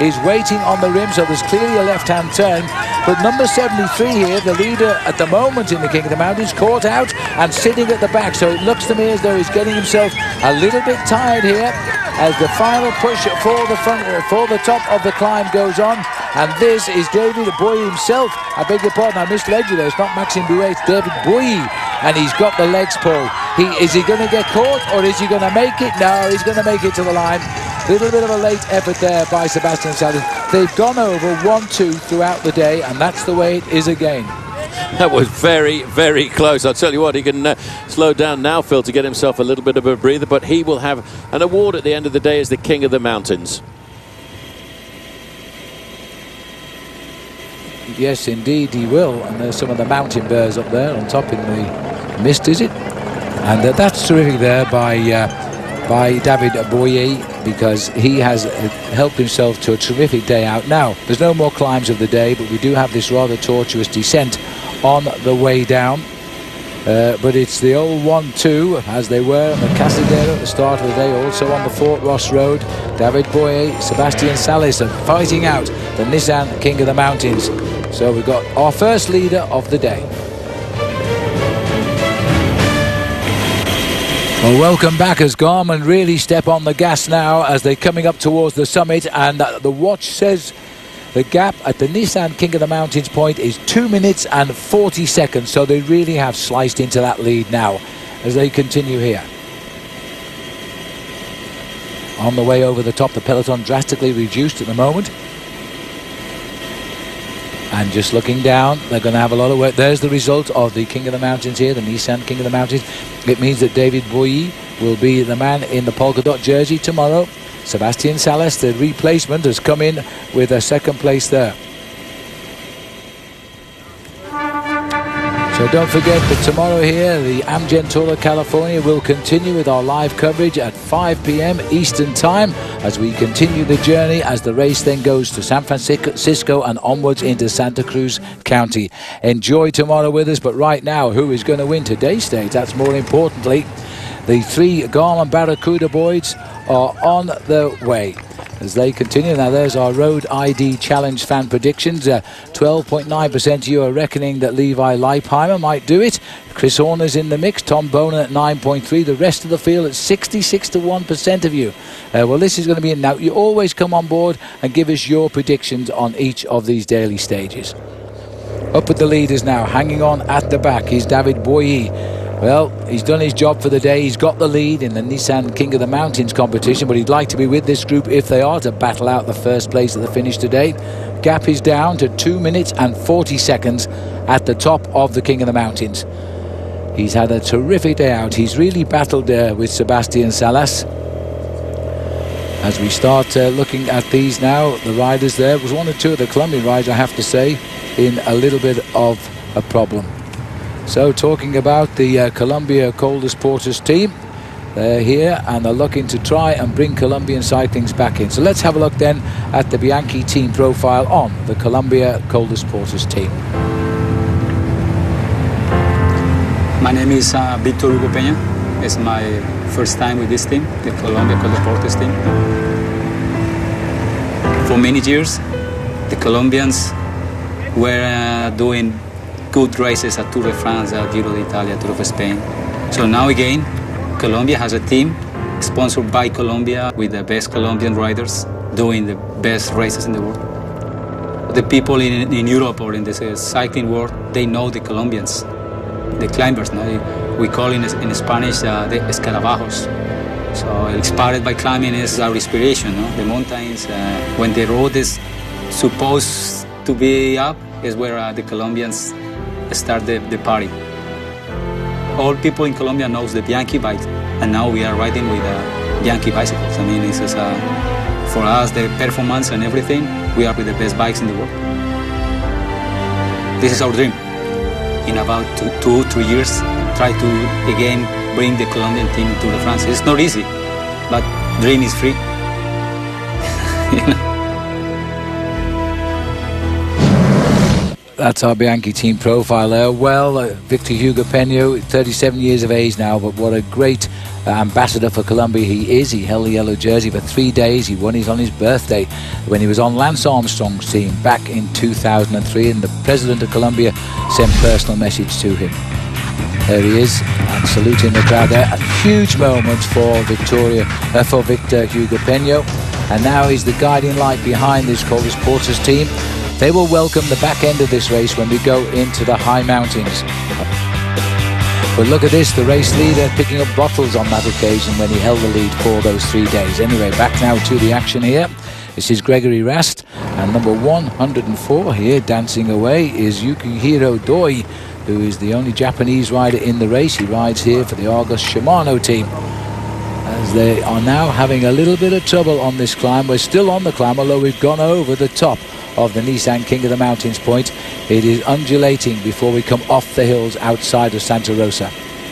is waiting on the rim, so there's clearly a left-hand turn. But number seventy-three here, the leader at the moment in the King of the Mountains, caught out and sitting at the back. So it looks to me as though he's getting himself a little bit tired here as the final push for the front, for the top of the climb goes on. And this is David Boye himself. I beg your pardon, I misled you there. It's not Maxime Bouet, it's David Boye. And he's got the legs, Paul. He, is he going to get caught or is he going to make it? No, he's going to make it to the line. Little bit of a late effort there by Sebastian Salas. They've gone over one two throughout the day, and that's the way it is again. That was very, very close. I'll tell you what, he can uh, slow down now, Phil, to get himself a little bit of a breather, but he will have an award at the end of the day as the King of the Mountains. Yes, indeed he will. And there's some of the mountain bears up there on top in the mist, is it? And uh, that's terrific there by uh, by David Boye, because he has uh, helped himself to a terrific day out. Now, there's no more climbs of the day, but we do have this rather tortuous descent on the way down. Uh, but it's the old one two, as they were on the Casadero at the start of the day, also on the Fort Ross Road. David Boye, Sebastian Salas are fighting out the Nissan King of the Mountains. So we've got our first leader of the day. Well, welcome back as Garmin really step on the gas now as they're coming up towards the summit, and uh, the watch says the gap at the Nissan King of the Mountains point is two minutes and forty seconds, so they really have sliced into that lead now as they continue here. On the way over the top, the peloton drastically reduced at the moment. And just looking down, they're going to have a lot of work. There's the result of the King of the Mountains here, the Nissan King of the Mountains. It means that David Boye will be the man in the polka dot jersey tomorrow. Sebastian Salas, the replacement, has come in with a second place there. So don't forget that tomorrow here, the Amgen Tour of California will continue with our live coverage at five p m Eastern Time as we continue the journey as the race then goes to San Francisco and onwards into Santa Cruz County. Enjoy tomorrow with us, but right now, who is going to win today's stage? That's more importantly. The three Garmin Barracuda boys are on the way as they continue. Now there's our Road I D Challenge fan predictions. twelve point nine percent uh, you are reckoning that Levi Leipheimer might do it. Chris Horner's in the mix. Tom Bonan at nine point three. The rest of the field at sixty-six to one percent of you. Uh, well, this is going to be, now you always come on board and give us your predictions on each of these daily stages. Up at the leaders now, hanging on at the back is David Boye. Well, he's done his job for the day. He's got the lead in the Nissan King of the Mountains competition, but he'd like to be with this group if they are to battle out the first place at the finish today. Gap is down to two minutes and forty seconds at the top of the King of the Mountains. He's had a terrific day out. He's really battled uh, with Sebastian Salas. As we start uh, looking at these now, the riders there, was one or two of the Colombian riders, I have to say, in a little bit of a problem. So talking about the uh, Columbia Coldest Porters team, they're here and they're looking to try and bring Colombian cyclings back in. So let's have a look then at the Bianchi team profile on the Columbia Coldest Porters team. My name is uh, Victor Hugo Peña. It's my first time with this team, the Columbia Coldest Porters team. For many years, the Colombians were uh, doing good races at Tour de France, at Giro d'Italia, Tour of Spain. So now again, Colombia has a team sponsored by Colombia with the best Colombian riders doing the best races in the world. The people in, in Europe or in the cycling world, they know the Colombians, the climbers. No? We call in, in Spanish uh, the escarabajos. So inspired by climbing is our inspiration. No? The mountains, uh, when the road is supposed to be up, is where uh, the Colombians start the, the party. All people in Colombia knows the Bianchi bike, and now we are riding with uh, Bianchi bicycles. I mean, this is uh, for us the performance and everything. We are with the best bikes in the world. This is our dream. In about two, two three years, try to again bring the Colombian team to the France. It's not easy, but dream is free. You know? That's our Bianchi team profile there. Well, uh, Victor Hugo Peña, thirty-seven years of age now, but what a great uh, ambassador for Colombia he is. He held the yellow jersey for three days. He won it on his birthday when he was on Lance Armstrong's team back in two thousand three, and the president of Colombia sent personal message to him. There he is, and saluting the crowd there. A huge moment for Victoria, uh, for Victor Hugo Peña, and now he's the guiding light behind this Coldest Porters team. They will welcome the back end of this race when we go into the high mountains. But look at this, the race leader picking up bottles on that occasion when he held the lead for those three days. Anyway, back now to the action here. This is Gregory Rast, and number one hundred four here dancing away is Yukihiro Doi, who is the only Japanese rider in the race. He rides here for the Argos Shimano team, as they are now having a little bit of trouble on this climb. We're still on the climb, although we've gone over the top of the Nissan King of the Mountains point. It is undulating before we come off the hills outside of Santa Rosa.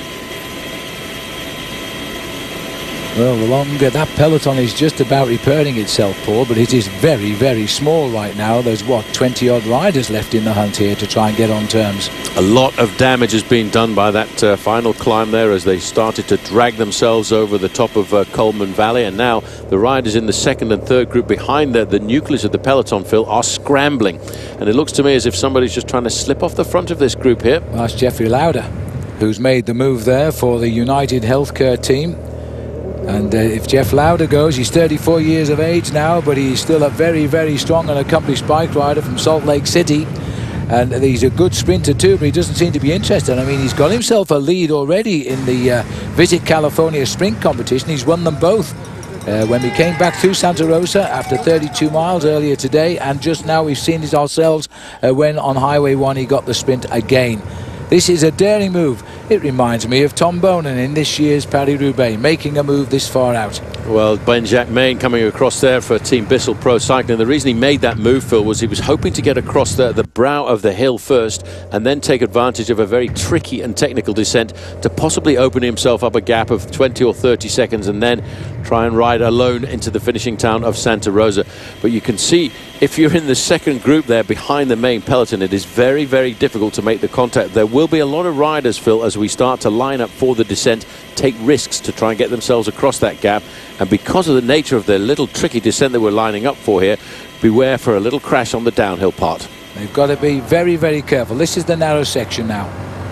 Well, the longer that peloton is just about repairing itself, Paul, but it is very, very small right now. There's, what, twenty odd riders left in the hunt here to try and get on terms. A lot of damage has been done by that uh, final climb there as they started to drag themselves over the top of uh, Coleman Valley, and now the riders in the second and third group behind the, the nucleus of the peloton, Phil, are scrambling, and it looks to me as if somebody's just trying to slip off the front of this group here. Well, that's Jeffrey Lauder, who's made the move there for the United Healthcare team. And uh, if Jeff Lauder goes, he's thirty-four years of age now, but he's still a very, very strong and accomplished bike rider from Salt Lake City. And he's a good sprinter too, but he doesn't seem to be interested. I mean, he's got himself a lead already in the uh, Visit California sprint competition. He's won them both. Uh, when we came back through Santa Rosa after thirty-two miles earlier today, and just now we've seen it ourselves uh, when on Highway one he got the sprint again. This is a daring move. It reminds me of Tom Bonan in this year's Paris-Roubaix, making a move this far out. Well, Ben-Jacques Main coming across there for Team Bissell Pro Cycling. The reason he made that move, Phil, was he was hoping to get across the, the brow of the hill first and then take advantage of a very tricky and technical descent to possibly open himself up a gap of twenty or thirty seconds and then try and ride alone into the finishing town of Santa Rosa. But you can see, if you're in the second group there behind the main peloton, it is very, very difficult to make the contact. There will be a lot of riders, Phil, as we start to line up for the descent, take risks to try and get themselves across that gap. And because of the nature of the little tricky descent that we're lining up for here, beware for a little crash on the downhill part. They've got to be very, very careful. This is the narrow section now.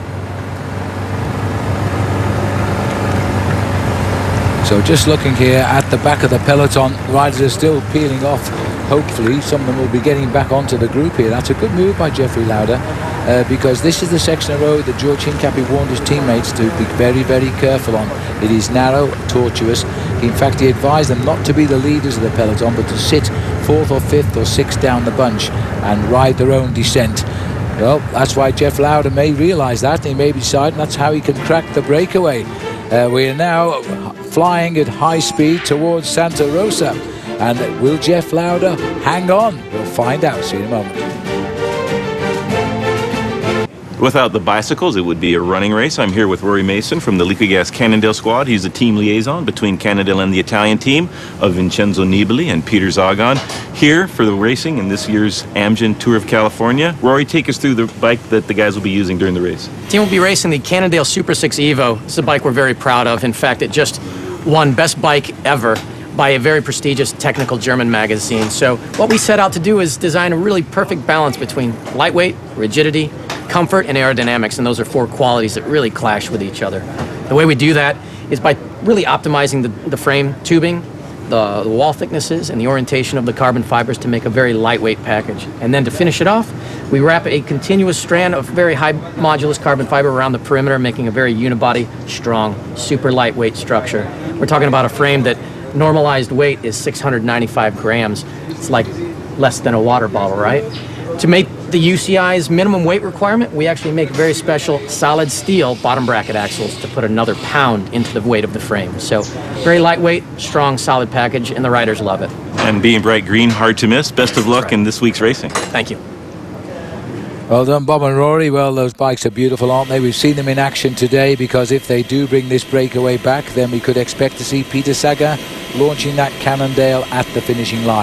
So just looking here at the back of the peloton, riders are still peeling off. Hopefully some of them will be getting back onto the group here. That's a good move by Jeffrey Lauder, uh, because this is the section of road that George Hincapie warned his teammates to be very, very careful on. It is narrow, tortuous. In fact, he advised them not to be the leaders of the peloton, but to sit fourth or fifth or sixth down the bunch and ride their own descent. Well, that's why Jeff Lauder may realise that. He may decide that's how he can crack the breakaway. Uh, we are now flying at high speed towards Santa Rosa. And will Jeff Lauder hang on? We'll find out. See you in a moment. Without the bicycles, it would be a running race. I'm here with Rory Mason from the Liquigas Cannondale squad. He's the team liaison between Cannondale and the Italian team of Vincenzo Nibali and Peter Zagan. Here for the racing in this year's Amgen Tour of California. Rory, take us through the bike that the guys will be using during the race. The team will be racing the Cannondale Super six Evo. This is a bike we're very proud of. In fact, it just won Best Bike Ever by a very prestigious technical German magazine. So what we set out to do is design a really perfect balance between lightweight, rigidity, comfort, and aerodynamics, and those are four qualities that really clash with each other. The way we do that is by really optimizing the, the frame tubing, the, the wall thicknesses, and the orientation of the carbon fibers to make a very lightweight package. And then to finish it off, we wrap a continuous strand of very high modulus carbon fiber around the perimeter, making a very unibody, strong, super lightweight structure. We're talking about a frame that normalized weight is six hundred ninety-five grams. It's like less than a water bottle, right? To make the U C I's minimum weight requirement, we actually make very special solid steel bottom bracket axles to put another pound into the weight of the frame. So very lightweight, strong, solid package, and the riders love it. And being bright green, hard to miss. Best of luck right. in this week's racing. Thank you. Well done, Bob and Rory. Well, those bikes are beautiful, aren't they? We've seen them in action today, because if they do bring this breakaway back, then we could expect to see Peter Sagan launching that Cannondale at the finishing line.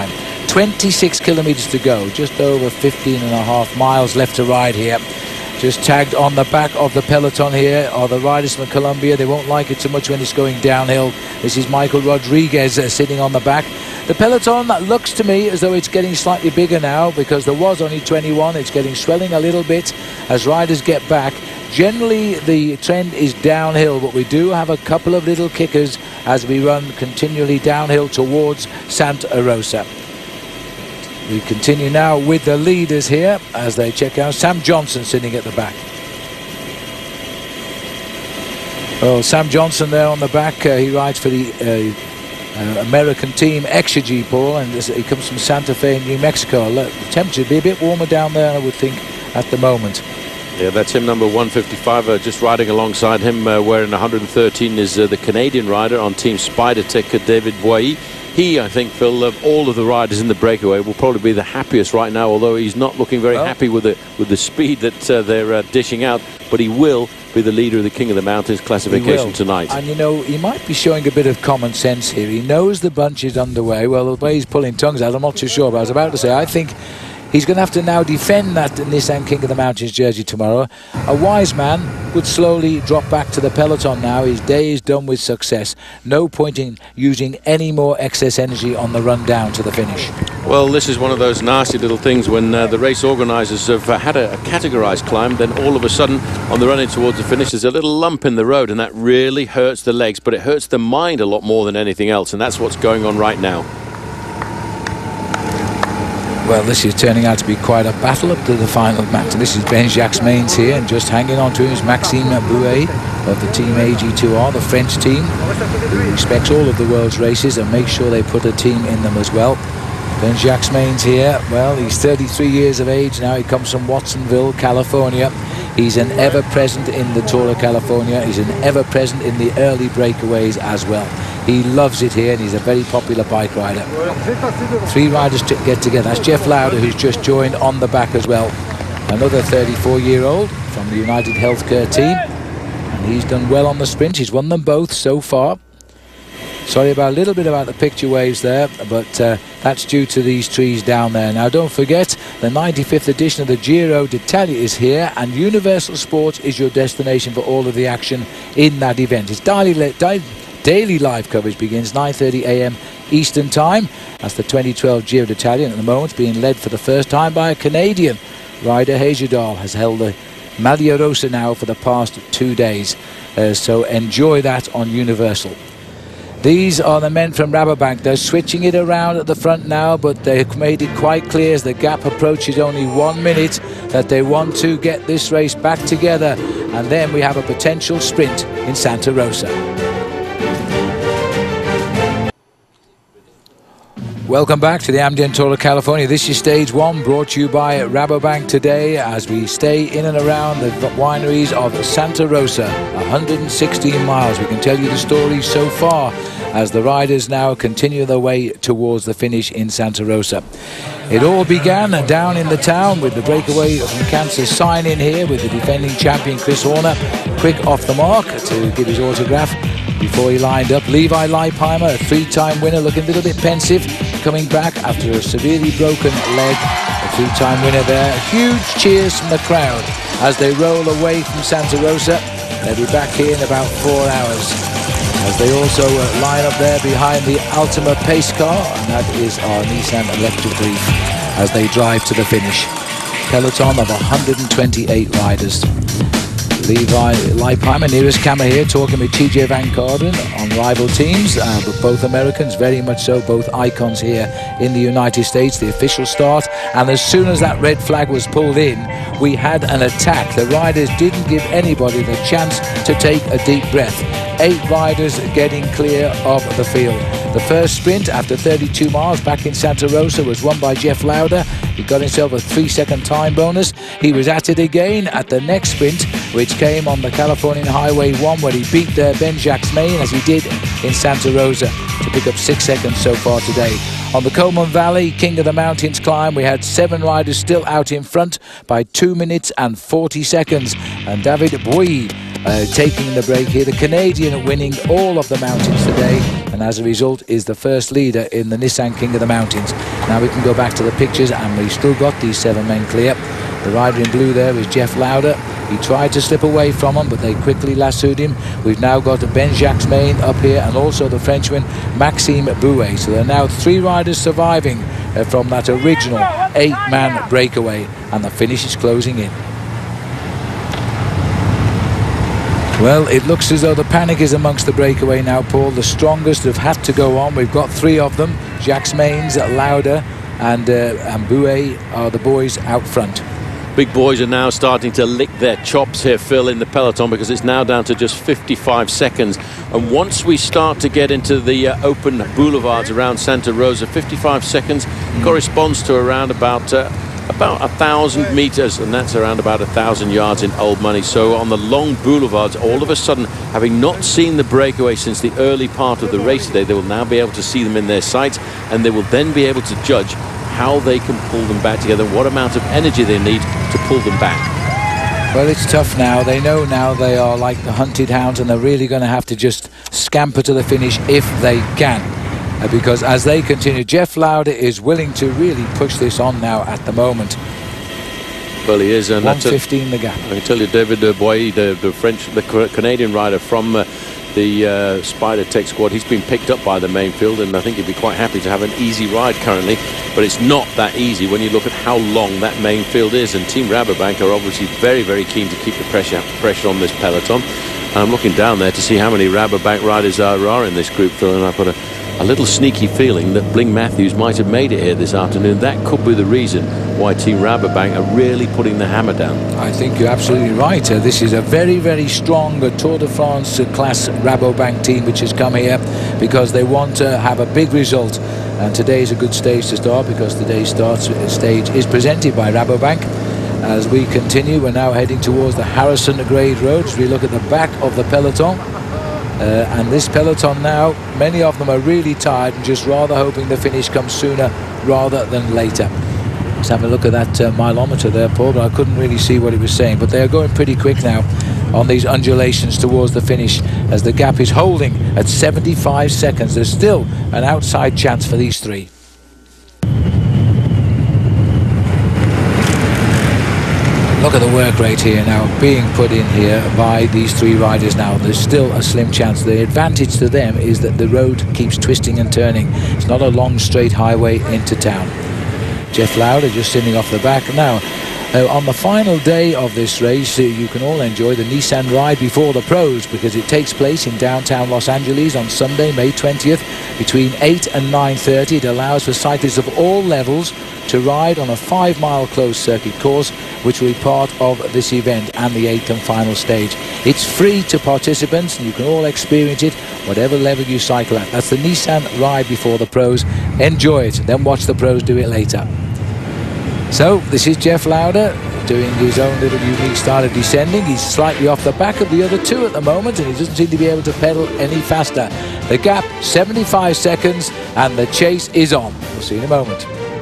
twenty-six kilometers to go, just over fifteen and a half miles left to ride here. Just tagged on the back of the peloton here are the riders from Colombia. They won't like it so much when it's going downhill. This is Michael Rodriguez uh, sitting on the back. The peloton looks to me as though it's getting slightly bigger now, because there was only twenty-one. It's getting swelling a little bit as riders get back. Generally the trend is downhill, but we do have a couple of little kickers as we run continually downhill towards Santa Rosa. We continue now with the leaders here as they check out. Sam Johnson sitting at the back. Well, Sam Johnson there on the back. Uh, he rides for the uh, uh, American team Exergy, Paul, and this, he comes from Santa Fe, New Mexico. Look, the temperature would be a bit warmer down there, I would think, at the moment. Yeah, that's him, number one fifty-five. Uh, just riding alongside him, uh, wearing one hundred thirteen, is uh, the Canadian rider on Team Spidertech, uh, David Boyer. He, I think, Phil, of all of the riders in the breakaway, will probably be the happiest right now, although he's not looking very well. happy with the with the speed that uh, they're uh, dishing out. But he will be the leader of the King of the Mountains classification tonight. And, you know, he might be showing a bit of common sense here. He knows the bunch is underway. Well, the way he's pulling tongues out, I'm not too sure, but I was about to say, I think he's going to have to now defend that Nissan King of the Mountains jersey tomorrow. A wise man would slowly drop back to the peloton now. His day is done with success. No point in using any more excess energy on the run down to the finish. Well, this is one of those nasty little things when uh, the race organisers have uh, had a, a categorised climb, then all of a sudden on the run in towards the finish there's a little lump in the road, and that really hurts the legs, but it hurts the mind a lot more than anything else, and that's what's going on right now. Well, this is turning out to be quite a battle up to the final match. This is Ben-Jacques Mains here, and just hanging on to him is Maxime Bouet of the Team A G two R, the French team, who respects all of the world's races and makes sure they put a team in them as well. Ben-Jacques Mains here, well, he's thirty-three years of age now. He comes from Watsonville, California. He's an ever-present in the Tour of California. He's an ever-present in the early breakaways as well. He loves it here, and he's a very popular bike rider. Three riders to get together. That's Jeff Lauder, who's just joined on the back as well. Another thirty-four-year-old from the United Healthcare team. And he's done well on the sprint. He's won them both so far. Sorry about a little bit about the picture waves there, but uh, that's due to these trees down there. Now, don't forget, the ninety-fifth edition of the Giro d'Italia is here, and Universal Sports is your destination for all of the action in that event. It's daily, daily live coverage begins nine thirty a m Eastern Time. That's the twenty twelve Giro d'Italia, and at the moment being led for the first time by a Canadian rider. Hejerdal has held the Maglia Rosa now for the past two days. Uh, so enjoy that on Universal. These are the men from Rabobank. They're switching it around at the front now, but they've made it quite clear as the gap approaches only one minute that they want to get this race back together, and then we have a potential sprint in Santa Rosa. Welcome back to the Amgen Tour of California. This is stage one, brought to you by Rabobank today as we stay in and around the wineries of Santa Rosa. one hundred sixteen miles. We can tell you the story so far as the riders now continue their way towards the finish in Santa Rosa. It all began down in the town with the breakaway from Kansas sign in here with the defending champion Chris Horner quick off the mark to give his autograph before he lined up. Levi Leipheimer, a three-time winner, looking a little bit pensive, coming back after a severely broken leg. A three-time winner there. Huge cheers from the crowd as they roll away from Santa Rosa. They'll be back here in about four hours. As they also uh, line up there behind the Altima pace car, and that is our Nissan electric Leaf as they drive to the finish. Peloton of one hundred twenty-eight riders. Levi Leipheimer, nearest camera here, talking with T J Van Garderen on rival teams, uh, but both Americans, very much so, both icons here in the United States. The official start, and as soon as that red flag was pulled in, we had an attack. The riders didn't give anybody the chance to take a deep breath. Eight riders getting clear of the field. The first sprint after thirty-two miles back in Santa Rosa was won by Jeff Lauder. He got himself a three-second time bonus. He was at it again at the next sprint, which came on the Californian Highway one, where he beat uh, Ben-Jacques Mains, as he did in Santa Rosa, to pick up six seconds so far today. On the Coleman Valley King of the Mountains climb, we had seven riders still out in front by two minutes and forty seconds. And David Boyer uh, taking the break here. The Canadian winning all of the mountains today, and as a result is the first leader in the Nissan King of the Mountains. Now we can go back to the pictures, and we've still got these seven men clear. The rider in blue there is Jeff Lauder. He tried to slip away from him, but they quickly lassoed him. We've now got Ben-Jacques Main up here, and also the Frenchman Maxime Bouet. So there are now three riders surviving uh, from that original eight-man breakaway, and the finish is closing in. Well, it looks as though the panic is amongst the breakaway now, Paul. The strongest have had to go on. We've got three of them. Jacques Mains, Lauder, and, uh, and Bouet are the boys out front. Big boys are now starting to lick their chops here, Phil, in the peloton, because it's now down to just fifty-five seconds. And once we start to get into the uh, open boulevards around Santa Rosa, fifty-five seconds mm. corresponds to around about uh, about a thousand meters, and that's around about a thousand yards in old money. So on the long boulevards, all of a sudden, having not seen the breakaway since the early part of the race today, they will now be able to see them in their sights, and they will then be able to judge how they can pull them back together, what amount of energy they need to pull them back. Well, it's tough now. They know now they are like the hunted hounds, and they're really going to have to just scamper to the finish if they can. Uh, because as they continue, Jeff Lauder is willing to really push this on now at the moment. Well, he is. And one fifteen the gap. I can tell you, David Boyer, the, the French, the Canadian rider from uh, the uh, Spider Tech squad, he's been picked up by the main field, and I think he'd be quite happy to have an easy ride currently, but it's not that easy when you look at how long that main field is, and Team Rabobank are obviously very, very keen to keep the pressure pressure on this peloton. And I'm looking down there to see how many Rabobank riders there are in this group, Phil, and I've got a, a little sneaky feeling that Bling Matthews might have made it here this afternoon. That could be the reason why Team Rabobank are really putting the hammer down. I think you're absolutely right. Uh, this is a very, very strong uh, Tour de France uh, class Rabobank team which has come here because they want to have a big result. And today is a good stage to start, because today's start stage is presented by Rabobank. As we continue, we're now heading towards the Harrison Grade Road. We look at the back of the peloton. Uh, and this peloton now, many of them are really tired and just rather hoping the finish comes sooner rather than later. Let's have a look at that uh, mileometer there, Paul, but I couldn't really see what it was saying. But they are going pretty quick now on these undulations towards the finish, as the gap is holding at seventy-five seconds. There's still an outside chance for these three. Look at the work rate here now being put in here by these three riders now. There's still a slim chance. The advantage to them is that the road keeps twisting and turning. It's not a long straight highway into town. Jeff Lauder just sitting off the back. Now, uh, on the final day of this race, uh, you can all enjoy the Nissan Ride Before the Pros, because it takes place in downtown Los Angeles on Sunday, May twentieth, between eight and nine thirty. It allows for cyclists of all levels to ride on a five-mile closed circuit course, which will be part of this event and the eighth and final stage. It's free to participants, and you can all experience it whatever level you cycle at. That's the Nissan Ride Before the Pros. Enjoy it, then watch the pros do it later. So this is Jeff Lauder doing his own little unique style of descending. He's slightly off the back of the other two at the moment, and he doesn't seem to be able to pedal any faster. The gap, seventy-five seconds, and the chase is on. We'll see you in a moment.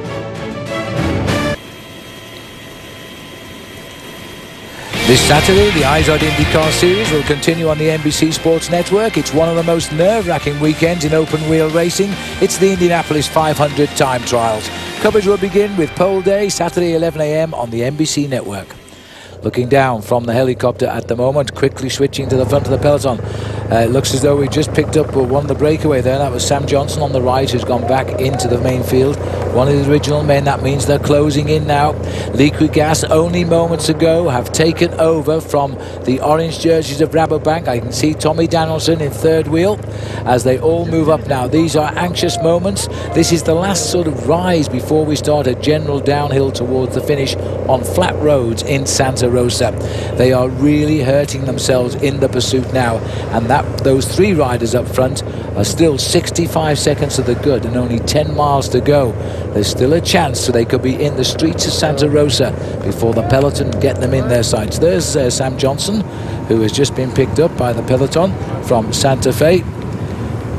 This Saturday, the Izod IndyCar Series will continue on the N B C Sports Network. It's one of the most nerve-wracking weekends in open-wheel racing. It's the Indianapolis five hundred Time Trials. Coverage will begin with pole day, Saturday eleven A M on the N B C Network. Looking down from the helicopter at the moment, quickly switching to the front of the peloton. Uh, it looks as though we just picked up one of the breakaway there. That was Sam Johnson on the right, who's gone back into the main field. One of the original men. That means they're closing in now. Liquigas, only moments ago, have taken over from the orange jerseys of Rabobank. I can see Tommy Danielson in third wheel as they all move up now. These are anxious moments. This is the last sort of rise before we start a general downhill towards the finish on flat roads in Santa Rosa. They are really hurting themselves in the pursuit now, and that those three riders up front are still sixty-five seconds to the good and only ten miles to go. There's still a chance, so they could be in the streets of Santa Rosa before the peloton get them in their sights. There's uh, Sam Johnson, who has just been picked up by the peloton from Santa Fe.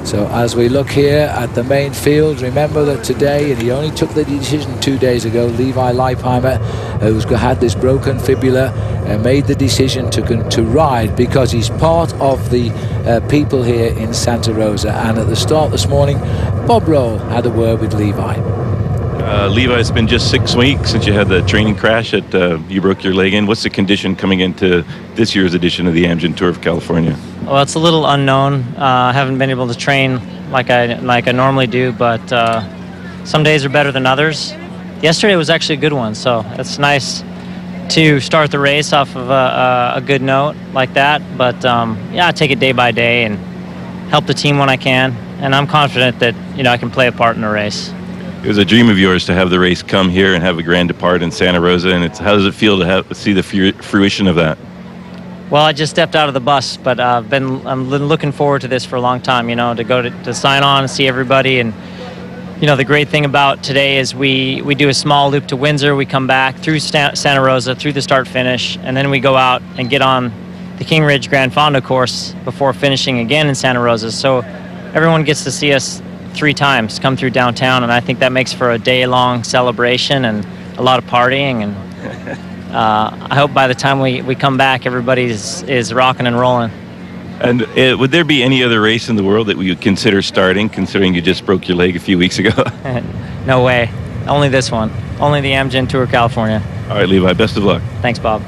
So as we look here at the main field, remember that today, and he only took the decision two days ago, Levi Leipheimer, who's had this broken fibula, uh, made the decision to to ride because he's part of the uh, people here in Santa Rosa. And at the start this morning, Bob Roll had a word with Levi. Uh, Levi, it's been just six weeks since you had the training crash that uh, you broke your leg in. What's the condition coming into this year's edition of the Amgen Tour of California? Well, it's a little unknown. I uh, haven't been able to train like I like I normally do, but uh, some days are better than others. Yesterday was actually a good one, so it's nice to start the race off of a, a good note like that. But um, yeah, I take it day by day and help the team when I can, and I'm confident that you know I can play a part in the race. It was a dream of yours to have the race come here and have a grand depart in Santa Rosa, and it's, how does it feel to have see the fruition of that? Well, I just stepped out of the bus, but uh, I've been I'm looking forward to this for a long time. You know, to go to, to sign on and see everybody, and you know the great thing about today is we we do a small loop to Windsor, we come back through Santa Rosa, through the start finish, and then we go out and get on the King Ridge Grand Fondo course before finishing again in Santa Rosa. So everyone gets to see us three times come through downtown, and I think that makes for a day-long celebration and a lot of partying, and uh, I hope by the time we, we come back everybody is, is rocking and rolling. And uh, would there be any other race in the world that we would consider starting, considering you just broke your leg a few weeks ago? No way. Only this one. Only the Amgen Tour California. All right, Levi, best of luck. Thanks, Bob.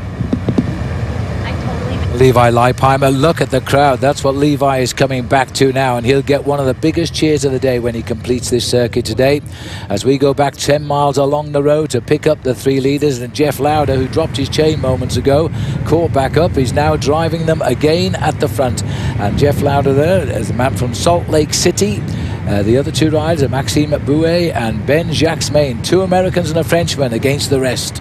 Levi Leipheimer, look at the crowd. That's what Levi is coming back to now, and he'll get one of the biggest cheers of the day when he completes this circuit today. As we go back ten miles along the road to pick up the three leaders, and Jeff Lauder, who dropped his chain moments ago, caught back up. He's now driving them again at the front. And Jeff Lauder there is a man from Salt Lake City. Uh, the other two riders are Maxime Bouet and Ben Jacques-Main, two Americans and a Frenchman against the rest.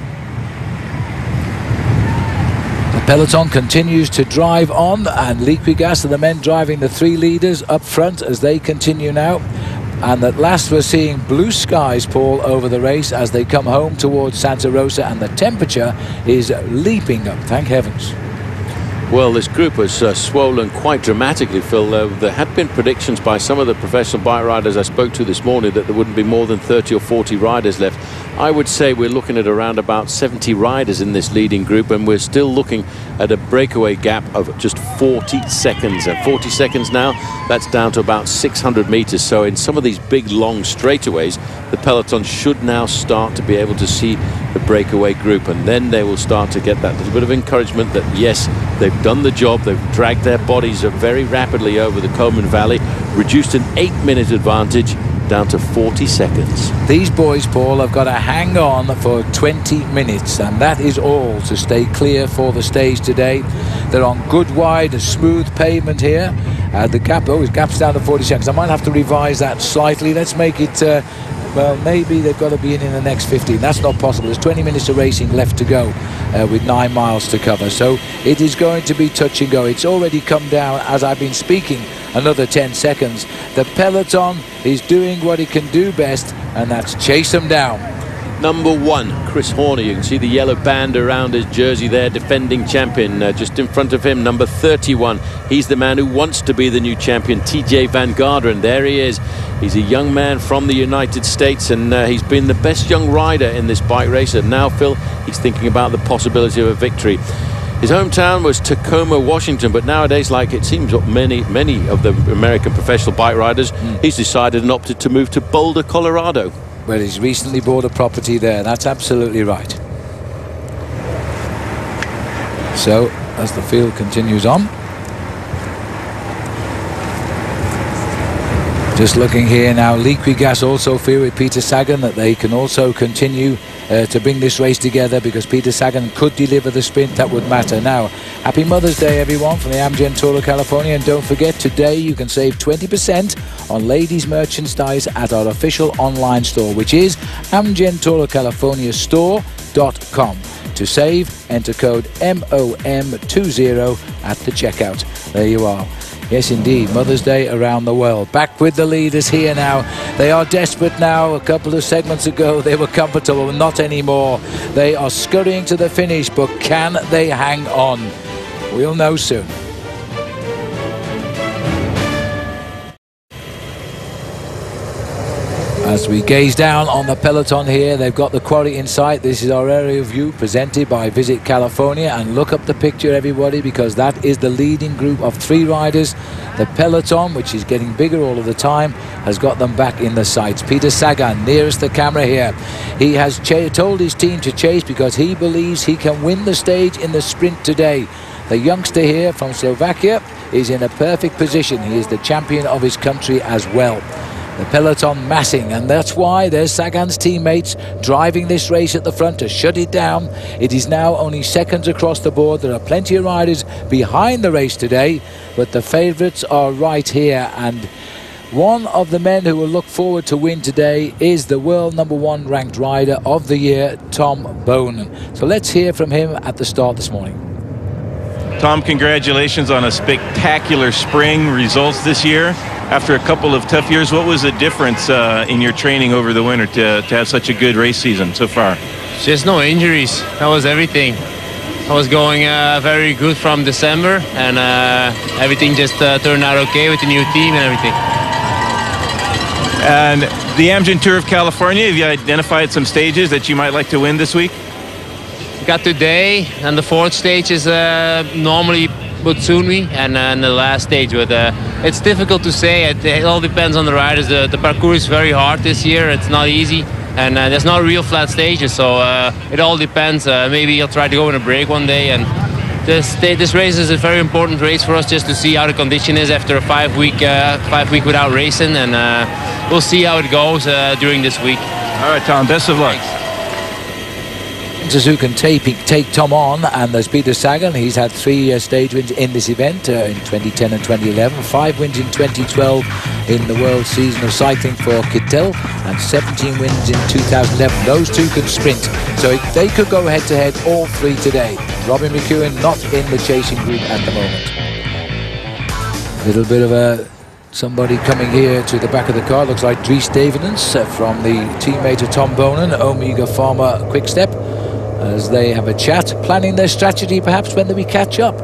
Peloton continues to drive on, and Liquigas are the men driving the three leaders up front as they continue now. And at last we're seeing blue skies, Paul, over the race as they come home towards Santa Rosa, and the temperature is leaping up, thank heavens. Well, this group has uh, swollen quite dramatically, Phil. Uh, there had been predictions by some of the professional bike riders I spoke to this morning that there wouldn't be more than thirty or forty riders left. I would say we're looking at around about seventy riders in this leading group, and we're still looking at a breakaway gap of just forty seconds. And forty seconds now, that's down to about six hundred meters. So in some of these big, long straightaways, the peloton should now start to be able to see the breakaway group, and then they will start to get that little bit of encouragement that, yes, they've done the job. They've dragged their bodies very rapidly over the Coleman Valley, reduced an eight-minute advantage down to forty seconds. These boys, Paul, have got to hang on for twenty minutes, and that is all to stay clear for the stage today. They're on good, wide, smooth pavement here. Uh, the gap, oh, it gaps down to forty seconds. I might have to revise that slightly. Let's make it, uh, well, maybe they've got to be in in the next fifteen. That's not possible. There's twenty minutes of racing left to go uh, with nine miles to cover. So it is going to be touch and go. It's already come down as I've been speaking, another ten seconds. The peloton is doing what it can do best, and that's chase them down. Number one, Chris Horner. You can see the yellow band around his jersey there, defending champion. Uh, just in front of him, number thirty-one. He's the man who wants to be the new champion, T J Van Garderen. There he is. He's a young man from the United States, and uh, he's been the best young rider in this bike race. And now, Phil, he's thinking about the possibility of a victory. His hometown was Tacoma, Washington, but nowadays, like it seems many, many of the American professional bike riders, mm. he's decided and opted to move to Boulder, Colorado. Well, he's recently bought a property there. That's absolutely right. So, as the field continues on, just looking here now, Liquigas also feel with Peter Sagan that they can also continue uh, to bring this race together, because Peter Sagan could deliver the sprint that would matter. Now, happy Mother's Day, everyone, from the Amgen Tour of California. And don't forget, today you can save twenty percent on ladies' merchandise at our official online store, which is amgen tour of california store dot com. To save, enter code M O M twenty at the checkout. There you are. Yes, indeed, Mother's Day around the world. Back with the leaders here now. They are desperate now. A couple of segments ago, they were comfortable. Not anymore. They are scurrying to the finish, but can they hang on? We'll know soon. As we gaze down on the peloton here, they've got the quality in sight. This is our aerial view presented by Visit California, and look up the picture, everybody, because that is the leading group of three riders. The peloton, which is getting bigger all of the time, has got them back in the sights. Peter Sagan nearest the camera here. He has told his team to chase because he believes he can win the stage in the sprint today. The youngster here from Slovakia is in a perfect position. He is the champion of his country as well. The peloton massing, and that's why there's Sagan's teammates driving this race at the front to shut it down. It is now only seconds across the board. There are plenty of riders behind the race today, but the favourites are right here, and one of the men who will look forward to win today is the world number one ranked rider of the year, Tom Boonen. So let's hear from him at the start this morning. Tom, congratulations on a spectacular spring results this year. After a couple of tough years, what was the difference uh, in your training over the winter to, to have such a good race season so far? Just no injuries. That was everything. I was going uh, very good from December, and uh, everything just uh, turned out okay with the new team and everything. And the Amgen Tour of California, have you identified some stages that you might like to win this week? Got today, and the fourth stage is uh, normally would suit me, and, uh, and the last stage would. Uh, it's difficult to say. It, it all depends on the riders. The, the parcours is very hard this year. It's not easy, and uh, there's not real flat stages, so uh, it all depends. Uh, maybe I'll try to go in a break one day. And this this race is a very important race for us, just to see how the condition is after a five week uh, five week without racing, and uh, we'll see how it goes uh, during this week. All right, Tom. Best of luck. Thanks. Who can take, take Tom on, and there's Peter Sagan. He's had three uh, stage wins in this event uh, in twenty ten and twenty eleven, five wins in twenty twelve in the World Season of Cycling for Kittel, and seventeen wins in two thousand eleven. Those two can sprint, so it, they could go head to head, all three today. Robin McEwen not in the chasing group at the moment. A little bit of a somebody coming here to the back of the car. Looks like Dries Devenens uh, from the teammate of Tom Boonen, Omega Pharma Quick-Step, as they have a chat, planning their strategy perhaps when we catch up.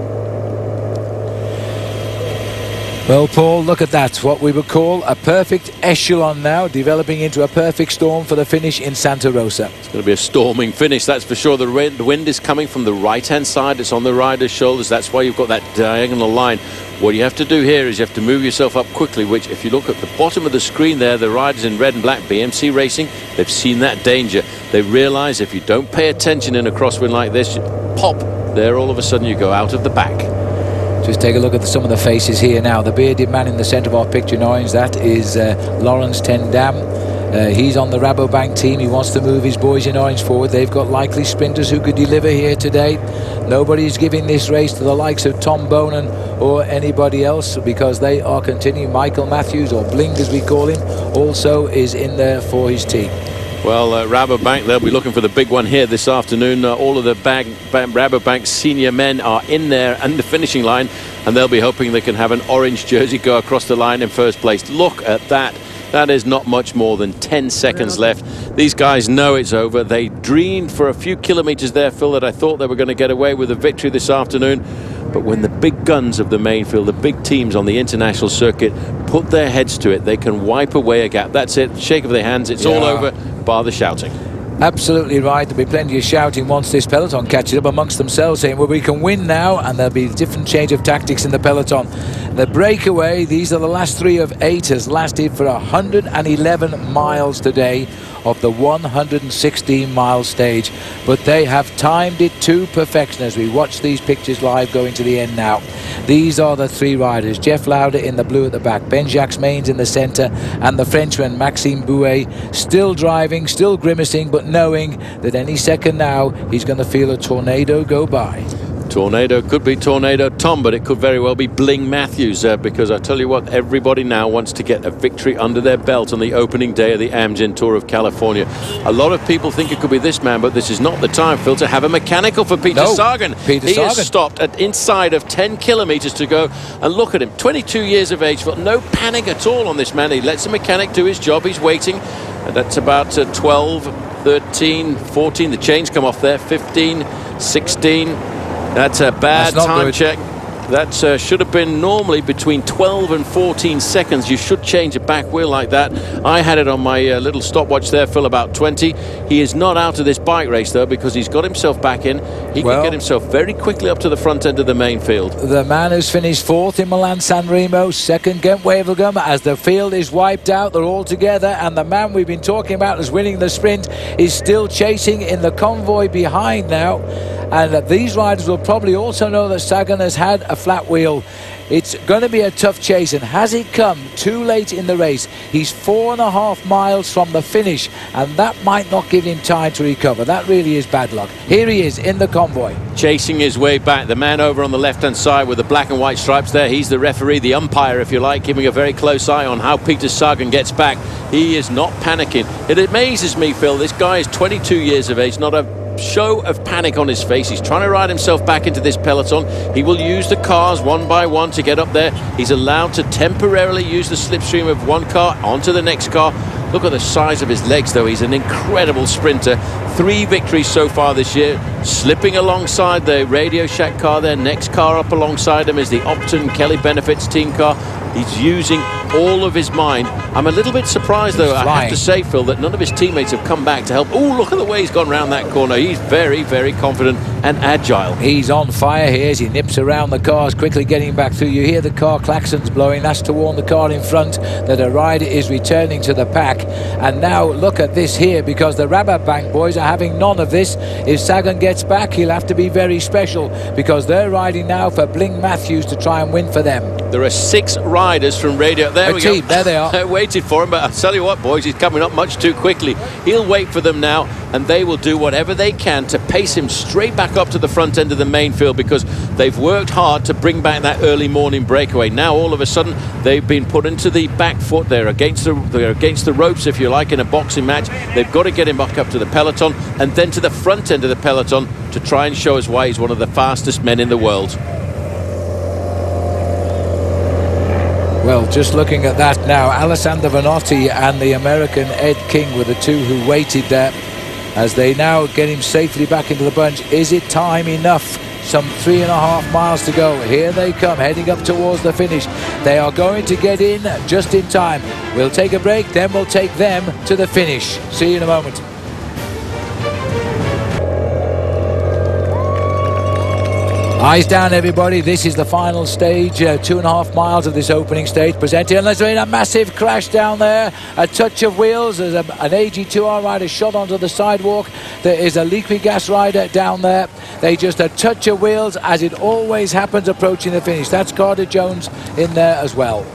Well, Paul, look at that. What we would call a perfect echelon now, developing into a perfect storm for the finish in Santa Rosa. It's going to be a storming finish, that's for sure. The wind, the wind is coming from the right-hand side. It's on the rider's shoulders. That's why you've got that diagonal line. What you have to do here is you have to move yourself up quickly, which if you look at the bottom of the screen there, the riders in red and black, B M C Racing, they've seen that danger. They realise if you don't pay attention in a crosswind like this, pop, there all of a sudden you go out of the back. Just take a look at the, some of the faces here now. The bearded man in the centre of our picture in orange, that is uh, Lawrence ten Dam. Uh, he's on the Rabobank team. He wants to move his boys in orange forward. They've got likely sprinters who could deliver here today. Nobody's giving this race to the likes of Tom Boonen or anybody else, because they are continuing. Michael Matthews, or Bling as we call him, also is in there for his team. Well, uh, Rabobank, they'll be looking for the big one here this afternoon. Uh, all of the bag, bag, Rabobank senior men are in there and the finishing line, and they'll be hoping they can have an orange jersey go across the line in first place. Look at that. That is not much more than ten seconds left. These guys know it's over. They dreamed for a few kilometres there, Phil, that I thought they were going to get away with a victory this afternoon. But when the big guns of the main field, the big teams on the international circuit, put their heads to it, they can wipe away a gap. That's it. Shake of their hands. It's yeah. all over, bar the shouting. Absolutely right. There'll be plenty of shouting once this peloton catches up amongst themselves, saying, well, we can win now, and there'll be a different change of tactics in the peloton. The breakaway, these are the last three of eight, has lasted for one hundred eleven miles today of the one hundred sixteen mile stage, but they have timed it to perfection as we watch these pictures live going to the end now. These are the three riders: Jeff Lauder in the blue at the back, Ben-Jacques Mains in the centre, and the Frenchman Maxime Bouet still driving, still grimacing, but knowing that any second now he's going to feel a tornado go by. Tornado could be Tornado Tom, but it could very well be Bling Matthews, uh, because I tell you what, everybody now wants to get a victory under their belt on the opening day of the Amgen Tour of California. A lot of people think it could be this man, but this is not the time, Phil, to have a mechanical for Peter no, Sagan. Peter he Sagan. has stopped at inside of ten kilometres to go, and look at him, twenty-two years of age, but no panic at all on this man. He lets the mechanic do his job. He's waiting, and that's about uh, twelve, thirteen, fourteen. The chains come off there, fifteen, sixteen. That's a bad That's time good. check. That uh, should have been normally between twelve and fourteen seconds. You should change a back wheel like that. I had it on my uh, little stopwatch there, Phil, about twenty. He is not out of this bike race, though, because he's got himself back in. He well, can get himself very quickly up to the front end of the main field. The man who's finished fourth in Milan San Remo, second Gent-Wevelgem, as the field is wiped out, they're all together, and the man we've been talking about as winning the sprint is still chasing in the convoy behind now. And uh, these riders will probably also know that Sagan has had a flat wheel. It's going to be a tough chase, and has he come too late in the race? He's four and a half miles from the finish, and that might not give him time to recover. That really is bad luck. Here he is in the convoy, chasing his way back. The man over on the left-hand side with the black and white stripes there, he's the referee, the umpire, if you like, keeping a very close eye on how Peter Sagan gets back. He is not panicking. It amazes me, Phil, this guy is twenty-two years of age, not a show of panic on his face. He's trying to ride himself back into this peloton. He will use the cars one by one to get up there. He's allowed to temporarily use the slipstream of one car onto the next car. Look at the size of his legs, though. He's an incredible sprinter. Three victories so far this year, slipping alongside the Radio Shack car there. Next car up alongside him is the Opton Kelly Benefits team car. He's using all of his mind. I'm a little bit surprised, though, I have to say, Phil, that none of his teammates have come back to help. Oh, look at the way he's gone round that corner. He's very, very confident and agile. He's on fire here as he nips around the cars, quickly getting back through. You hear the car klaxons blowing. That's to warn the car in front that a rider is returning to the pack. And now look at this here, because the Rabobank boys are having none of this. If Sagan gets back, he'll have to be very special, because they're riding now for Bling Matthews to try and win for them. There are six riders from Radio. There a we team, go. There they are. I waited for him, but I'll tell you what, boys, he's coming up much too quickly. He'll wait for them now, and they will do whatever they can to pace him straight back up to the front end of the main field, because they've worked hard to bring back that early morning breakaway. Now all of a sudden they've been put into the back foot. They're against the they're against the ropes, if you like, in a boxing match. They've got to get him back up to the peloton and then to the front end of the peloton to try and show us why he's one of the fastest men in the world. Well, just looking at that now, Alessandro Vanotti and the American Ed King were the two who waited there as they now get him safely back into the bunch. Is it time enough? Some three and a half miles to go. Here they come, heading up towards the finish. They are going to get in just in time. We'll take a break, then we'll take them to the finish. See you in a moment. Eyes down, everybody. This is the final stage, uh, two and a half miles of this opening stage presented. And there's been a massive crash down there, a touch of wheels. There's a, an A G two R rider shot onto the sidewalk. There is a Liquigas rider down there. They just a touch of wheels, as it always happens approaching the finish. That's Carter Jones in there as well.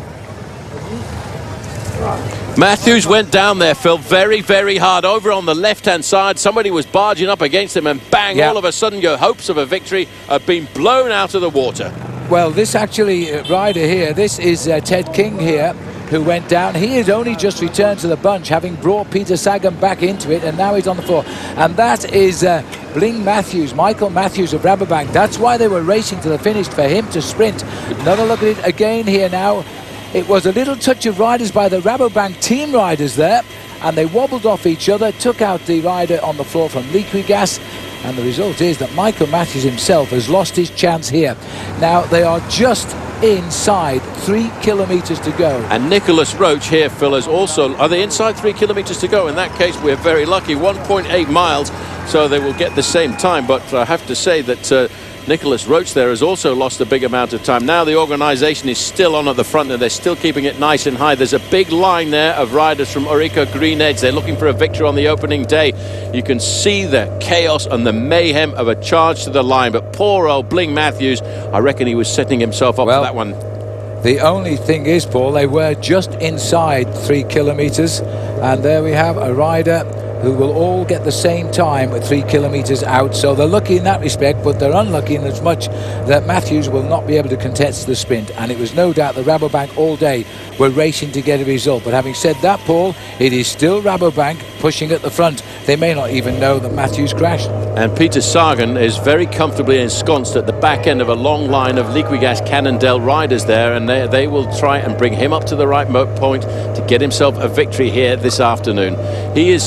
Matthews went down there, Phil, very, very hard. Over on the left-hand side, somebody was barging up against him, and bang, yeah. All of a sudden your hopes of a victory have been blown out of the water. Well, this actually uh, rider here, this is uh, Ted King here, who went down. He has only just returned to the bunch, having brought Peter Sagan back into it, and now he's on the floor. And that is uh, Bling Matthews, Michael Matthews of Rabobank. That's why they were racing to the finish, for him to sprint. Another look at it again here now. It was a little touch of riders by the Rabobank team riders there, and they wobbled off each other, took out the rider on the floor from Liquigas, and the result is that Michael Matthews himself has lost his chance here. Now they are just inside three kilometres to go. And Nicholas Roach here, Phil, is also, are they inside three kilometres to go? In that case, we're very lucky, one point eight miles, so they will get the same time. But I have to say that uh, Nicholas Roach there has also lost a big amount of time. Now the organisation is still on at the front, and they're still keeping it nice and high. There's a big line there of riders from Orica Green Edge. They're looking for a victory on the opening day. You can see the chaos and the mayhem of a charge to the line, but poor old Bling Matthews, I reckon he was setting himself up well, for that one. The only thing is, Paul, they were just inside three kilometres, and there we have a rider who will all get the same time at three kilometres out. So they're lucky in that respect, but they're unlucky in as much that Matthews will not be able to contest the sprint. And it was no doubt the Rabobank all day were racing to get a result. But having said that, Paul, it is still Rabobank pushing at the front. They may not even know that Matthews crashed. And Peter Sagan is very comfortably ensconced at the back end of a long line of Liquigas Cannondale riders there, and they, they will try and bring him up to the right point to get himself a victory here this afternoon. He is sitting there